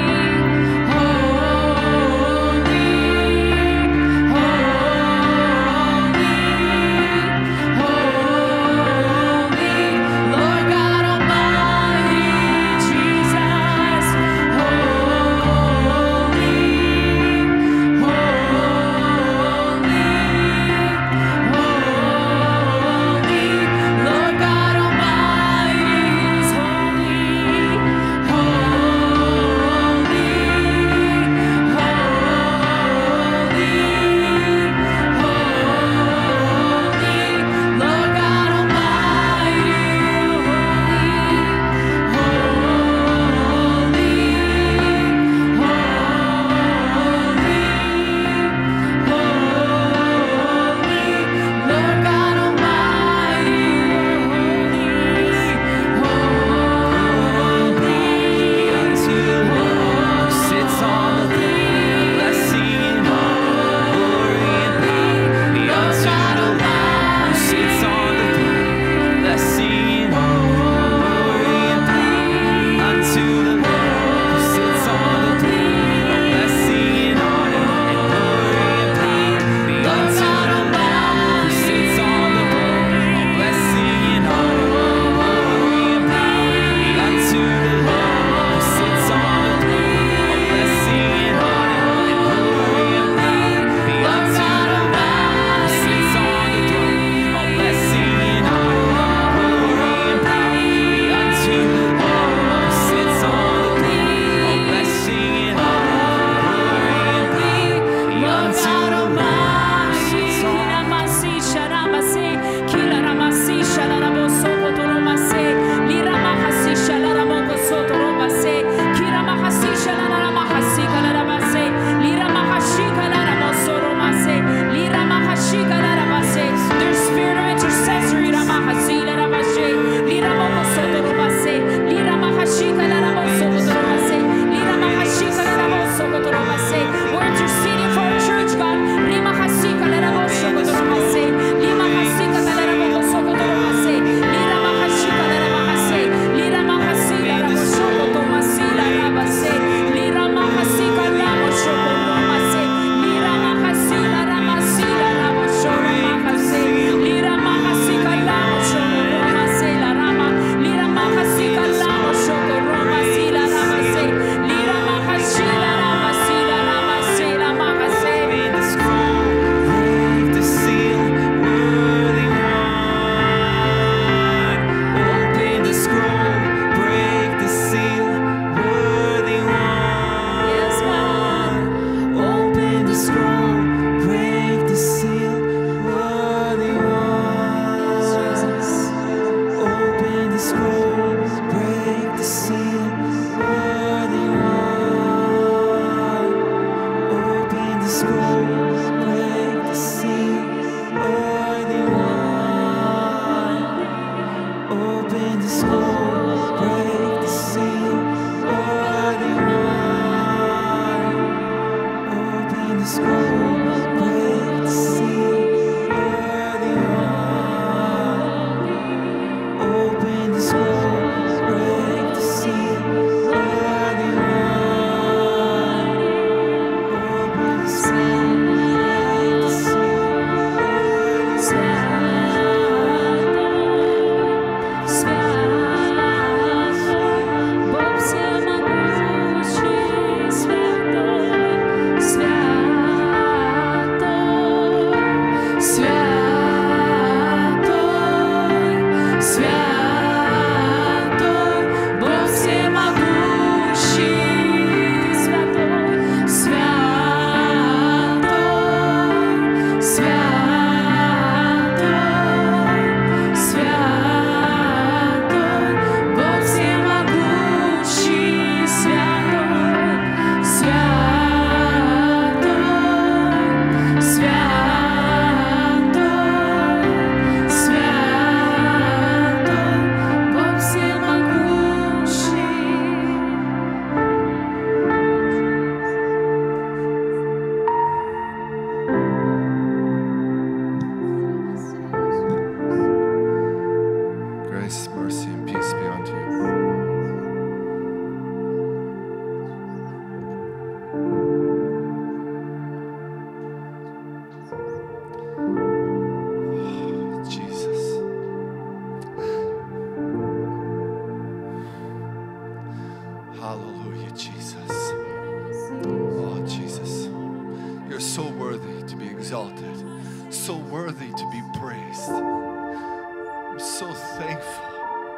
Christ. I'm so thankful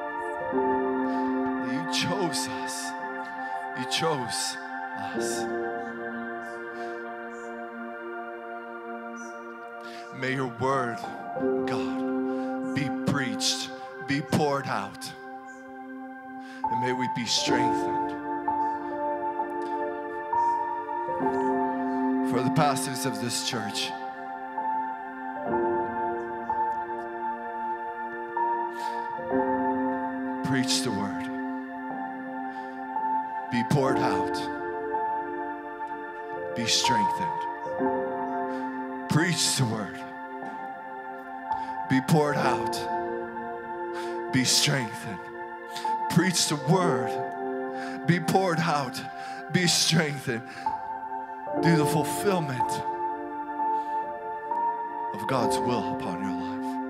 that you chose us. You chose us. May your word, God, be preached, be poured out, and may we be strengthened. For the pastors of this church, preach the word, be poured out, be strengthened. Preach the word, be poured out, be strengthened. Preach the word, be poured out, be strengthened. Do the fulfillment of God's will upon your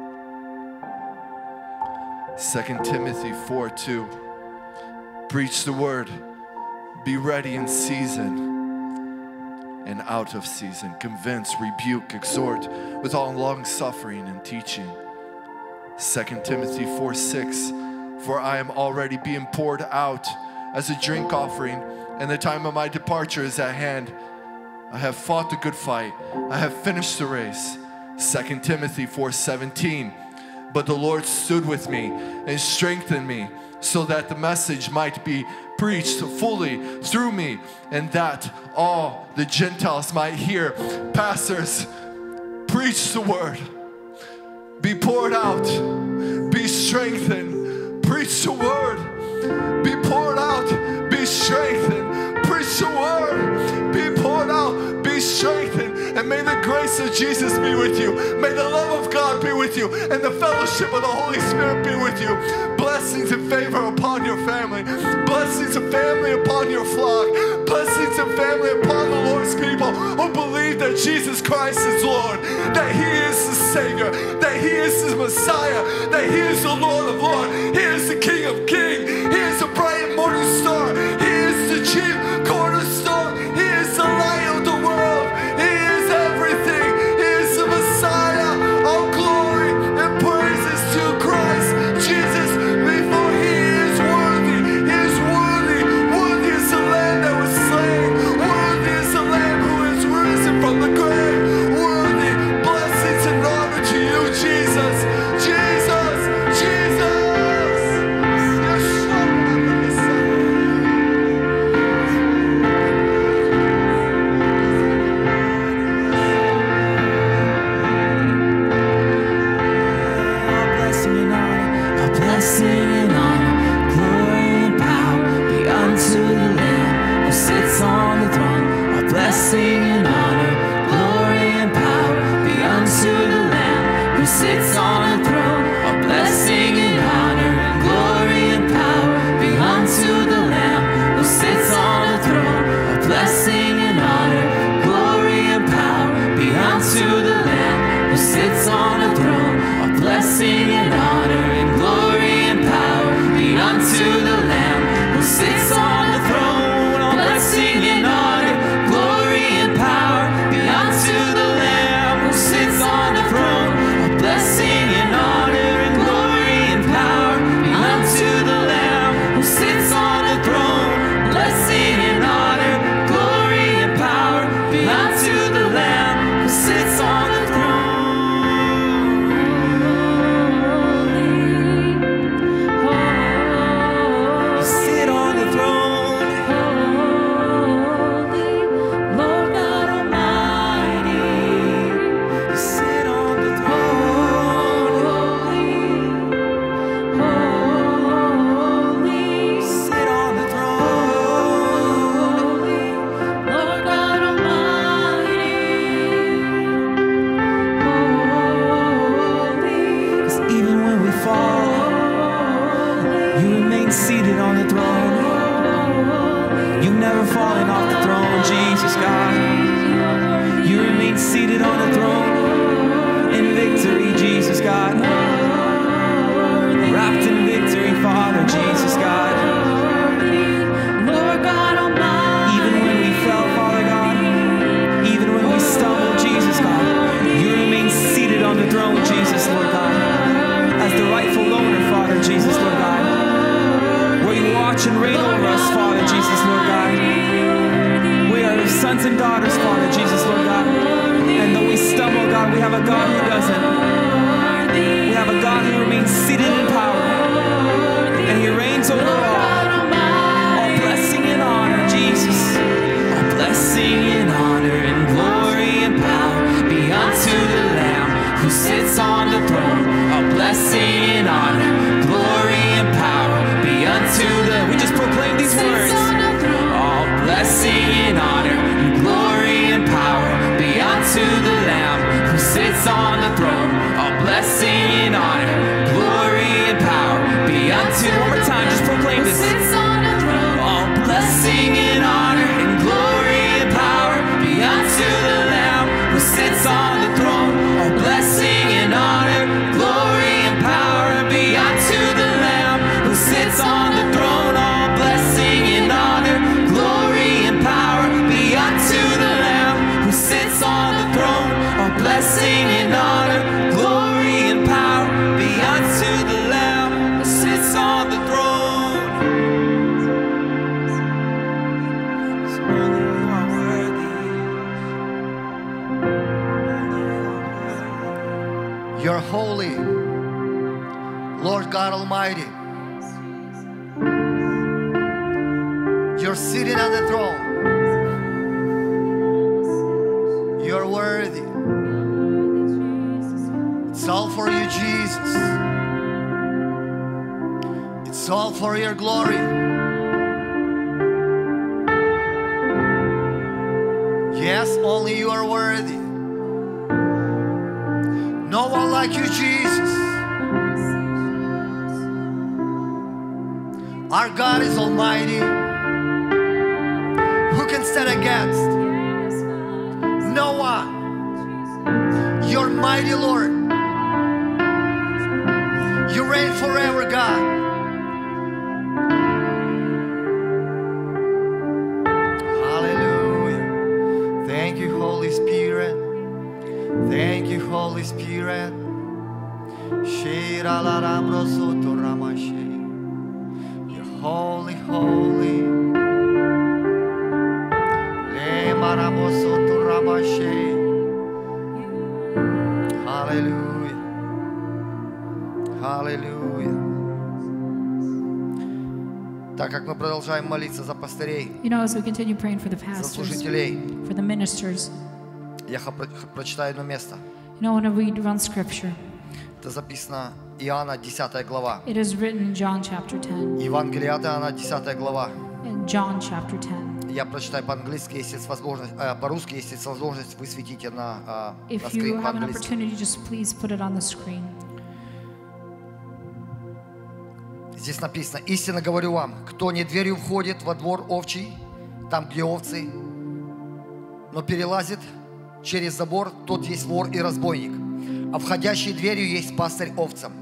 life. Second Timothy four two. Preach the word, be ready in season and out of season. Convince, rebuke, exhort with all long suffering and teaching. Second Timothy four six. For I am already being poured out as a drink offering, and the time of my departure is at hand. I have fought the good fight. I have finished the race. Second Timothy four seventeen. But the Lord stood with me and strengthened me, so that the message might be preached fully through me, and that all the Gentiles might hear. Pastors, preach the word. Be poured out. Be strengthened. Preach the word. Be poured out. Be strengthened. Preach the word. Be poured out. Be strengthened. And may the grace of Jesus be with you. May the love of God be with you. And the fellowship of the Holy Spirit be with you. Blessings and favor upon your family. Blessings and family upon your flock. Blessings and family upon the Lord's people who believe that Jesus Christ is Lord. That He is the Savior. That He is the Messiah. That He is the Lord of Lords. He is the King of Kings. He is the bright and morning star. He is the chief cornerstone. He is the light of the world. He is everything. He is the Messiah. All glory and praises to Christ Jesus. Before He is worthy. He is worthy. Worthy is the Lamb that was slain. Worthy is the Lamb who is risen from the grave. Worthy. Blessings and honor to you, Jesus. Jesus. Jesus. Blessing and honor, glory and power be unto the Lamb who sits on the throne. All blessing and honor, glory and power be unto the Lamb who sits on the throne. All blessing and honor, glory and power be unto the Lamb who sits on the throne. All blessing and honor and glory and power be unto the Lamb who sits on the throne. All blessing and honor, glory and power be unto the Lamb who sits on the throne. A blessing and honor and glory and power be unto the Lamb who sits on the throne. Blessing and honor, glory and power be unto the Lamb who sits on the throne. You sit on the throne. Seated on the throne. You've never fallen off the throne, Jesus God. You remain seated on the throne in victory, Jesus God. Wrapped in victory, Father, Jesus God. Even when we fell, Father God, even when we stumbled, Jesus God, you remain seated on the throne, Jesus, Lord God. Lord God Almighty, you're sitting on the throne. You're worthy. It's all for you, Jesus. It's all for your glory. Yes, only you are worthy. No one like you, Jesus. Our God is almighty. Who can stand against? No one. You're mighty, Lord. You reign forever, God. Hallelujah. Thank you, Holy Spirit. Thank you, Holy Spirit. You're holy, holy. Hallelujah. Hallelujah. Так как мы продолжаем молиться за пастырей, You know, as we continue praying for the за pastors, служителей, for the ministers, я х- про- прочитаю одно место. you know, I want to read one scripture. Это записано Иоанна десятая глава. It is written in John chapter ten. Евангелие от Иоанна десятая глава. In John chapter ten. Я прочитаю по-английски, если есть возможность, э, по-русски, если есть возможность, вы светите на, э, на If you скрин have an по-английски. opportunity, just please put it on the screen. Здесь написано: истинно говорю вам, кто не дверью входит во двор овчий, там, где овцы, но перелазит через забор, тот есть вор и разбойник, а входящий дверью есть пастырь овцам.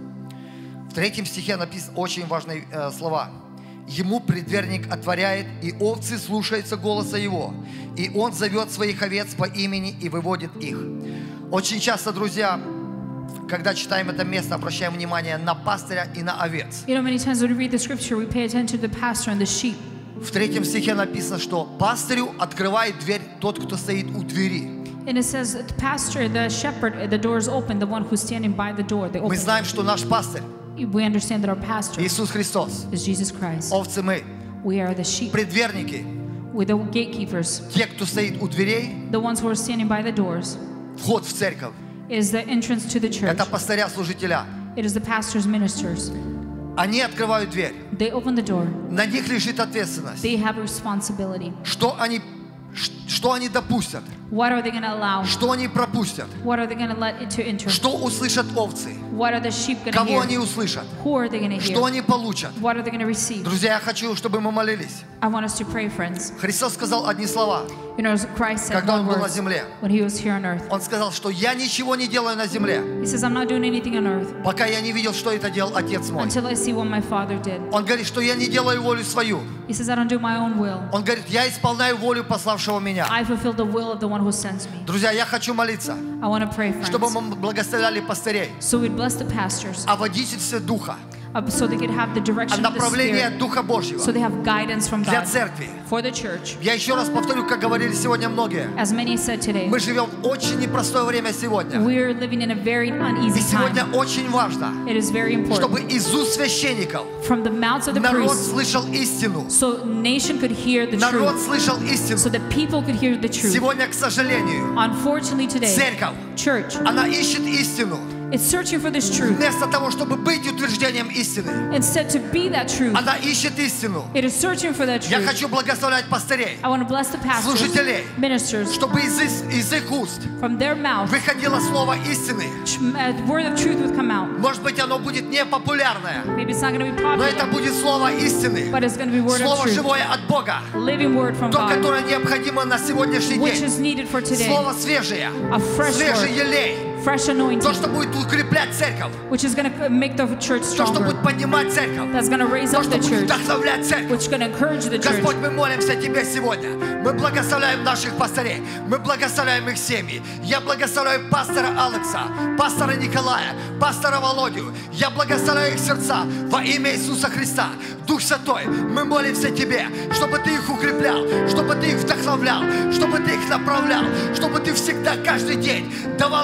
В третьем стихе написано очень важные э, слова. Ему предверник отворяет, и овцы слушаются голоса его, и он зовет своих овец по имени и выводит их. Очень часто, друзья, когда читаем это место, обращаем внимание на пастыря и на овец. You know, many times when we read the scripture, we pay attention to the pastor and the sheep. В третьем стихе написано, что пастырю открывает дверь тот, кто стоит у двери. And it says, the pastor, the shepherd, the door is open, the one who's standing by the door. They Мы open. знаем, что наш пастырь We understand that our pastor Иисус Христос. is Jesus Christ. Овцы мы, We are the sheep. предверники, We're the gatekeepers. те, кто стоит у дверей, The ones who are standing by the doors вход в церковь. is the entrance to the church. Это пастыря-служителя. It is the pastors, ministers. Они открывают дверь. They open the door. На них лежит ответственность. They have responsibility. Что они, ш- что они допустят, What are they going to allow? что они пропустят, What are they going to let it to enter? что услышат овцы, What are the sheep going to кого они hear? услышат, Who are they going to что hear? они получат. What are they going to receive? Друзья, я хочу, чтобы мы молились. I want us to pray, friends. Христос сказал одни слова, You know, as Christ said когда one Он был на word земле. when he was here on earth. Он сказал, что я ничего не делаю на земле, He says, I'm not doing anything on earth пока я не видел, что это делал Отец мой. until I see what my Father did. Он говорит, что я не делаю волю свою. He says, I don't do my own will. Он говорит, я исполняю волю пославшего меня. I fulfill the will of the one who sends me. Друзья, я хочу молиться, I want to pray, чтобы friends. мы благословляли пастырей, So we'd bless the pastors о водительстве Духа, uh, so they could have the о direction of the направлении Spirit, Духа Божьего so they have guidance from для God церкви. for the church. Я еще раз повторю, как говорили сегодня многие. As many said today, Мы живем в очень непростое время сегодня. we're living in a very И uneasy сегодня time. очень важно, It is very чтобы important из уст священников from the mouths of the народ priests, слышал истину. so nation could hear the Народ truth, слышал so истину. that people could hear the truth. Сегодня, к сожалению, Unfortunately today, церковь, church она ищет истину. is searching for this truth. Вместо того, чтобы быть утверждением истины, Instead to be that truth, она ищет истину. it is searching for that Я truth. хочу благословлять пастырей, I want to bless the pastors, служителей, ministers, чтобы из, их- из их уст from their mouth, выходило слово истины. a word of truth would come out. Может быть, оно будет не популярное, Maybe it's not going to be но это popular, будет слово истины. but it's going to be word of Слово truth, живое от Бога. living word from То, God, которое необходимо на сегодняшний which день. is needed for today. Слово свежее. A fresh Свежий word, елей. fresh То, anointing, что будет укреплять церковь. which is going to make the church То, что stronger, будет поднимать церковь. that's going to raise То, up что the будет church, вдохновлять церковь. which is going to encourage the church. Господь, мы молимся Тебе сегодня. Мы благословляем наших пастырей. Мы благословляем их семьи. Я благословляю пастора Алекса, пастора Николая, пастора Володю. Я благословляю их сердца во имя Иисуса Христа. Дух Святой, мы молимся Тебе, чтобы Ты их укреплял, чтобы Ты их вдохновлял, чтобы Ты их направлял, чтобы Ты всегда, каждый день давал им это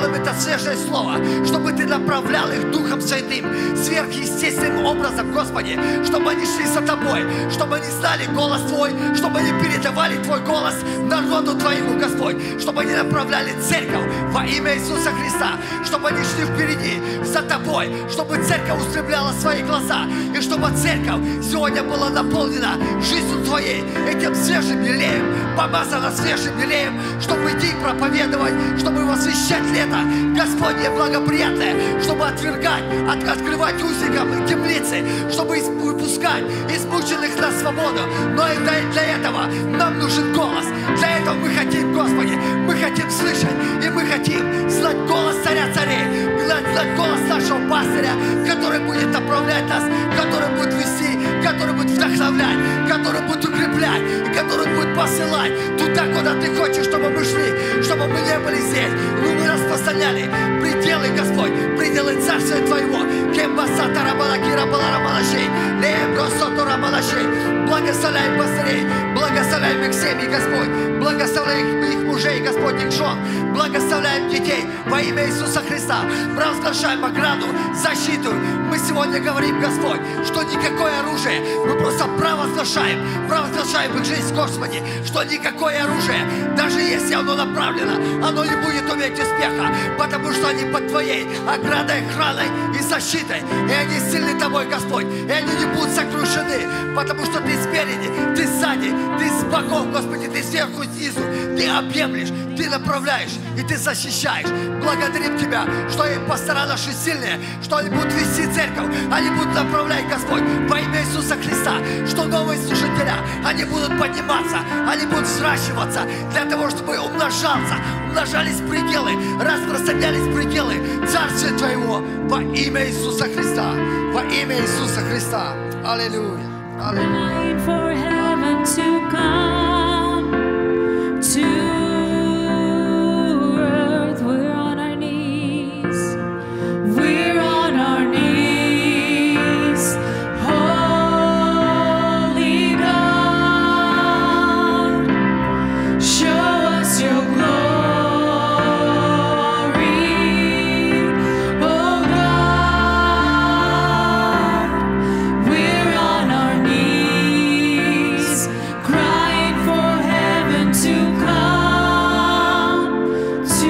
свежее слово, чтобы Ты направлял их Духом Святым сверхъестественным образом, Господи, чтобы они шли за Тобой, чтобы они знали голос Твой, чтобы они передавали Твой голос народу Твоему, Господь, чтобы они направляли церковь во имя Иисуса Христа, чтобы они шли впереди за Тобой, чтобы церковь устремляла свои глаза, и чтобы церковь сегодня была наполнена жизнью Твоей, этим свежим елеем, помазана свежим елеем, чтобы идти и проповедовать, чтобы освещать лето, Господне благоприятное, чтобы отвергать, от, открывать узникам темницы, чтобы выпускать измученных на свободу. Но и для, для этого нам нужен голос. Для этого мы хотим, Господи, мы хотим слышать, и мы хотим знать голос Царя Царей, знать голос нашего пастыря, который будет направлять нас, который будет вести, который будет вдохновлять, который будет укреплять, и который будет посылать туда, куда Ты хочешь, чтобы мы шли, чтобы мы не были здесь, но мы распространяли пределы, Господь, пределы Царствия Твоего. Благословляй пастырей, благословляй их семьи, Господь, благословляй их, их мужей, Господь, их жен, благословляем детей во имя Иисуса Христа, провозглашаем ограду, защиту. Мы сегодня говорим, Господь, что никакое оружие, мы просто провозглашаем, провозглашаем их жизнь, Господи, что никакое оружие, даже если оно направлено, оно не будет иметь успеха, потому что они под Твоей оградой, охраной и защитой, и они сильны Тобой, Господь, и они не будут сокрушены, потому что Ты спереди, Ты сзади, Ты с боков, Господи, Ты сверху, снизу, Ты объемлешь, Ты направляешь и Ты защищаешь. Благодарим Тебя, что и пастора наши сильные, что они будут вести церковь, они будут направлять, Господь, во имя Иисуса Христа, что новые служителя, они будут подниматься, они будут взращиваться для того, чтобы умножаться, умножались пределы, распространялись пределы Царствия Твоего во имя Иисуса Христа, во имя Иисуса Христа. Аллилуйя. Crying for heaven to come to earth. We're on our knees. We're on our knees. Holy God, show us your glory. Oh God, we're on our knees, crying for heaven to come to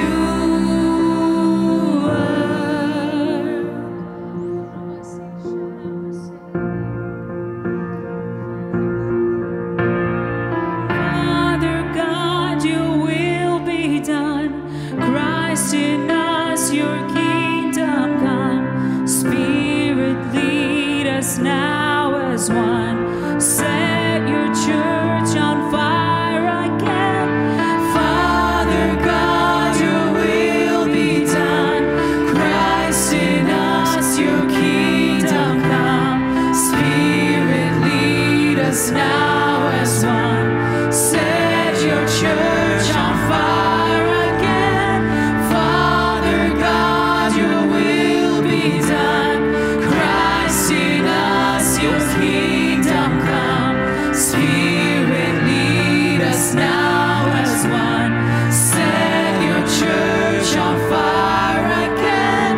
earth. Father God, your will be done. Christ in us, your kingdom come. Spirit, lead us now as one. Set your church on fire again. Father God, your will be done. Christ in us, your kingdom come. Spirit, lead us now as one. Set your church on fire again. Father God, your will be done. Christ in us, your kingdom come. Spirit, lead us now as one. Set your church on fire again.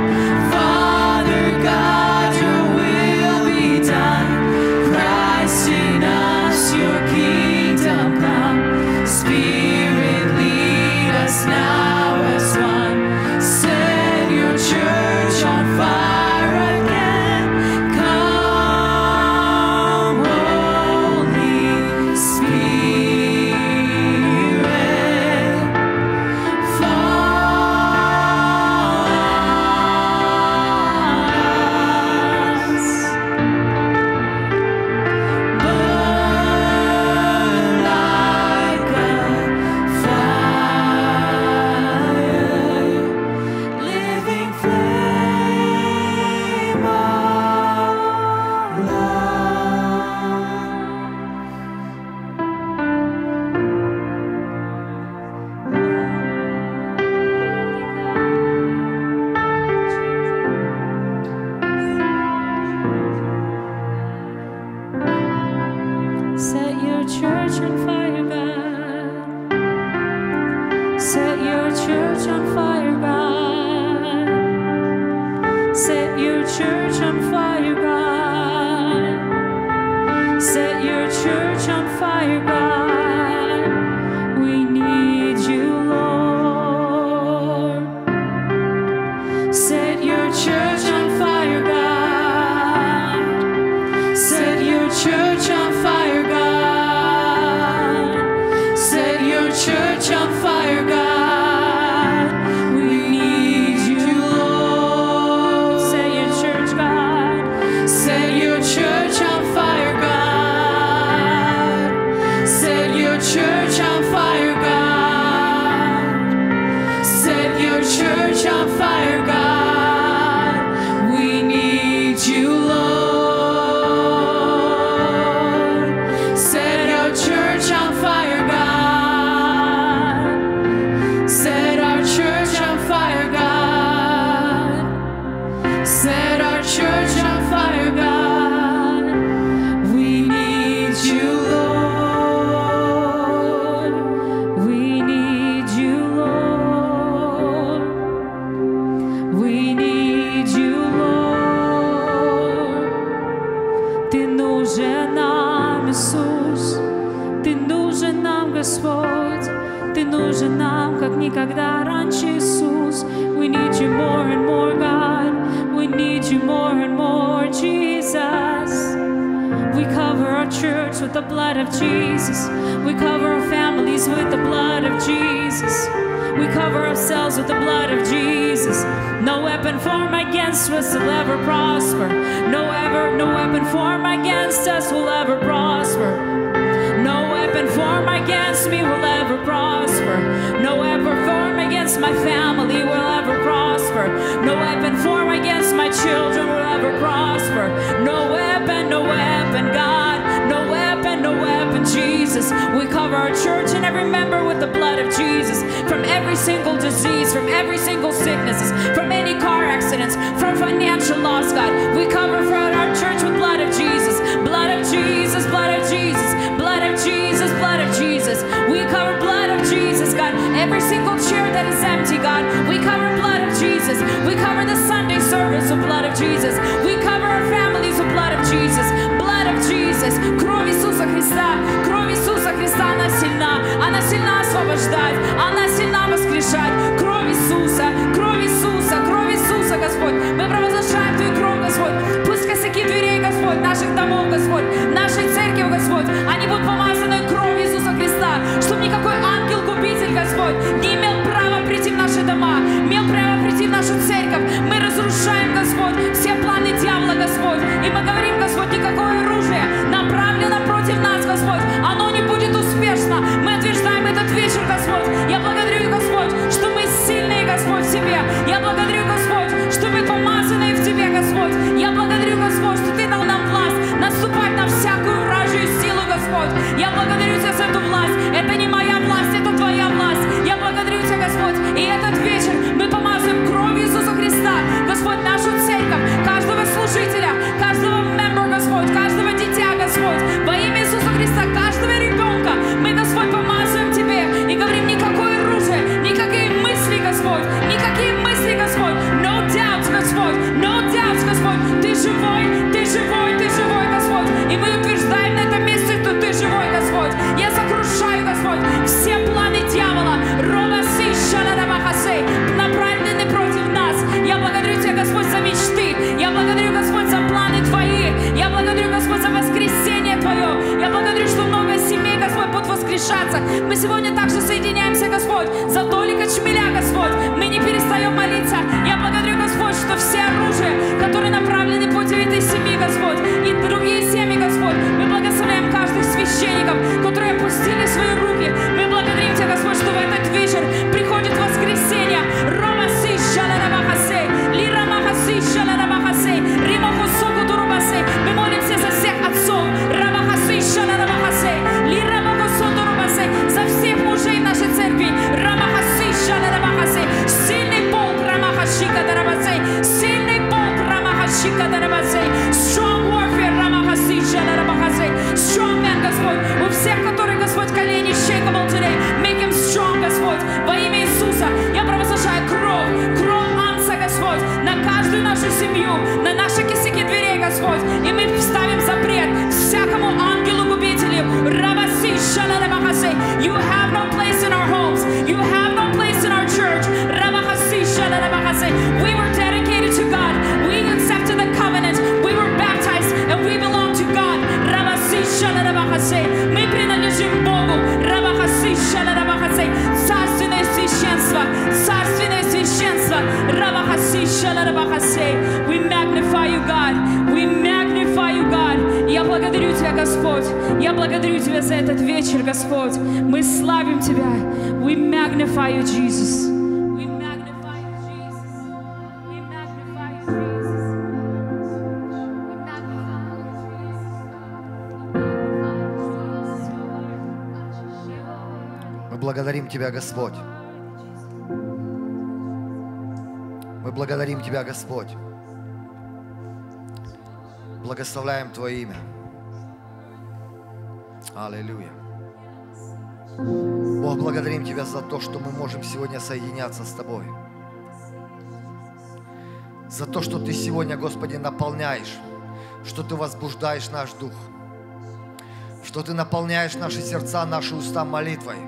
Father God, your will be done. Christ in us, on fire, God. Set your church on fire, God. We need you, Lord. Set your church on fire, God. Set your church on fire, God. Set your church on fire, God. We need you, Lord. Set your church, God. Set your church on fire, God. Set your church on fire, God. Set your church on fire, God. We need you, Lord. Set our church on fire, God. Set our church on fire, God. Set our church on fire, God. We need you, Lord. We need you, Lord. We need you, Lord. Ты нужен нам, Иисус. Ты нужен нам, Господь. Ты нужен нам, как никогда раньше, Иисус. We need you more and more, God. We need you more and more, Jesus. We cover our church with the blood of Jesus. We cover our families with the blood of Jesus. We cover ourselves with the blood of Jesus. No weapon formed against us will ever prosper. No ever, no weapon formed against us will ever prosper. No weapon formed against me will ever prosper. No weapon formed against my family will ever prosper. No weapon formed against my children will ever prosper. No weapon, no weapon, God. No weapon, no weapon, Jesus. We cover our church and every member with the blood of Jesus. From every single disease, from every single sicknesses, from any car accidents, from financial loss, God. We cover our church with blood of Jesus. Blood of Jesus, blood of Jesus, blood of Jesus, blood of Jesus. We cover blood of Jesus, God. Every single chair that is empty, God. We cover blood of Jesus. We cover the Sunday service with blood of Jesus. We cover our families with blood of Jesus. Blood of Jesus. Кровь Иисуса Христа. Кровь Иисуса Христа, она сильна. Она сильна освобождать. Она сильна воскрешать. Кровь Иисуса. Кровь Иисуса. Кровь Иисуса, Господь. Мы провозглашаем Твою кровь, Господь. Пусть косяки дверей, Господь, наших домов, Господь, нашей церкви, Господь, они будут помазаны кровью Иисуса Христа, чтобы никакой ангел-губитель, Господь, не имел права прийти в наши дома, имел право прийти в нашу церковь. Мы разрушаем, Господь, все планы дьявола, Господь, и мы говорим, Господь, никакое оружие направлено против нас, Господь, оно не будет успешно. Мы утверждаем этот вечер, Господь. Я благодарю, Господь, что мы сильные, Господь, в Тебе. Я благодарю, Господь, что мы помазанные в Тебе, Господь. Я благодарю, Господь, что Ты дал нам власть наступать на всякую вражью силу, Господь. Я благодарю Тебя за эту власть. Это не моя власть, это Твоя власть. Я благодарю Тебя, Господь. И этот вечер мы помазываем кровью Иисуса Христа, Господь, нашу церковь, каждого служителя, каждого мембера, Господь, каждого дитя, Господь. Во имя Иисуса Христа, каждого ребенка мы, Господь, помазываем Тебе и говорим, никакое оружие, никакие мысли, Господь, никакие мысли, Господь. No doubts, Господь, no doubts, Господь. Ты живой, Ты живой, Ты живой, Господь. И мы утверждаем на этом месте, что Ты живой, Господь. Я сокрушаю, Господь, все планы дьявола, робаси, шаларабахасей, направлены против нас. Я благодарю Тебя, Господь, за мечты. Я благодарю, Господь, за планы Твои. Я благодарю, Господь, за воскресение Твое. Я благодарю, что много семей, Господь, будут воскрешаться. Мы сегодня также соединяемся, Господь, за Толика Чмеля, Господь. Мы не перестаем молиться. Я благодарю, Господь, что все оружия, которые направлены против этой семьи, Господь, и другие семьи, Господь, мы благословляем каждых священников, которые опустили свои руки. Мы благодарим Тебя, Господь, что в этот вечер приходит воскресенье. Ромаси шаларабахасей, лирамахаси шаларабахасей, римахусоку турубасей. Мы молимся за всех отцов. Рамахаси шаларабахасей, лирамахусоку турубасей, за всех мужей нашей церкви. Рамахаси шаларабахасей, сильный полк Рамахашика дарабасей, сильный полк Рамахашика дарабасей, strong warfare Рамахаси шаларабахасей, strong man, Господь, у всех, которые, Господь, колени shakeable today, make him strong, Господь, во имя Иисуса. Я провозглашаю кровь, кровь Анса, Господь, на каждую нашу семью, на наши кисяки You have no place in our homes. You have no place in our church. We were dedicated to God. We accepted the covenant. We were baptized and we belong to God. Мы принадлежим Богу. Царственное священство. Царственное священство. We magnify you, God. We magnify you, God. Я благодарю Тебя, Господь. Я благодарю Тебя за этот вечер, Господь. Мы славим Тебя. We magnify you, Jesus. We magnify you, Jesus. We magnify you, Jesus. We magnify you, Jesus. Мы благодарим Тебя, Господь. Мы благодарим Тебя, Господь. Благословляем Твое имя. Аллилуйя. Бог, благодарим Тебя за то, что мы можем сегодня соединяться с Тобой. За то, что Ты сегодня, Господи, наполняешь, что Ты возбуждаешь наш дух, что Ты наполняешь наши сердца, наши уста молитвой.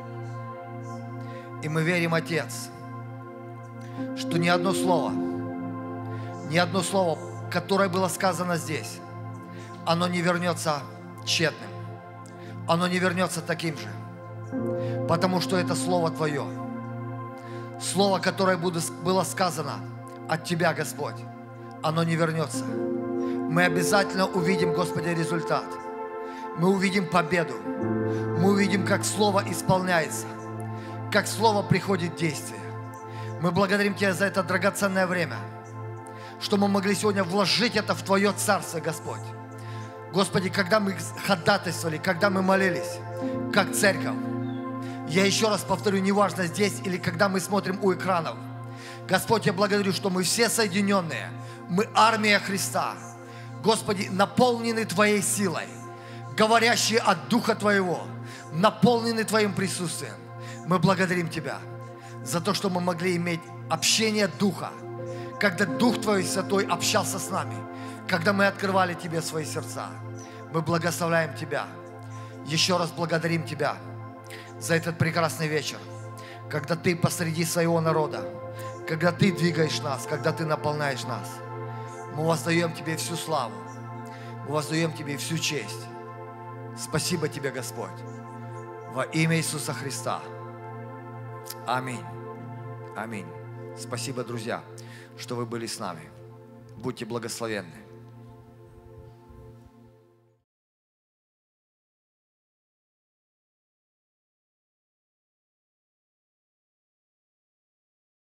И мы верим, Отец, что ни одно слово, ни одно слово, которое было сказано здесь, оно не вернется тщетным, оно не вернется таким же, потому что это Слово Твое, Слово, которое было сказано от Тебя, Господь, оно не вернется. Мы обязательно увидим, Господи, результат. Мы увидим победу. Мы увидим, как Слово исполняется, как Слово приходит в действие. Мы благодарим Тебя за это драгоценное время, что мы могли сегодня вложить это в Твое Царство, Господь. Господи, когда мы ходатайствовали, когда мы молились, как церковь, я еще раз повторю, неважно здесь или когда мы смотрим у экранов, Господь, я благодарю, что мы все соединенные, мы армия Христа, Господи, наполнены Твоей силой, говорящие от Духа Твоего, наполнены Твоим присутствием. Мы благодарим Тебя за то, что мы могли иметь общение Духа, когда Дух Твой Святой общался с нами, когда мы открывали Тебе свои сердца. Мы благословляем Тебя. Еще раз благодарим Тебя за этот прекрасный вечер, когда Ты посреди своего народа, когда Ты двигаешь нас, когда Ты наполняешь нас. Мы воздаем Тебе всю славу, мы воздаем Тебе всю честь. Спасибо Тебе, Господь, во имя Иисуса Христа. Аминь. Аминь. Спасибо, друзья, что вы были с нами. Будьте благословенны.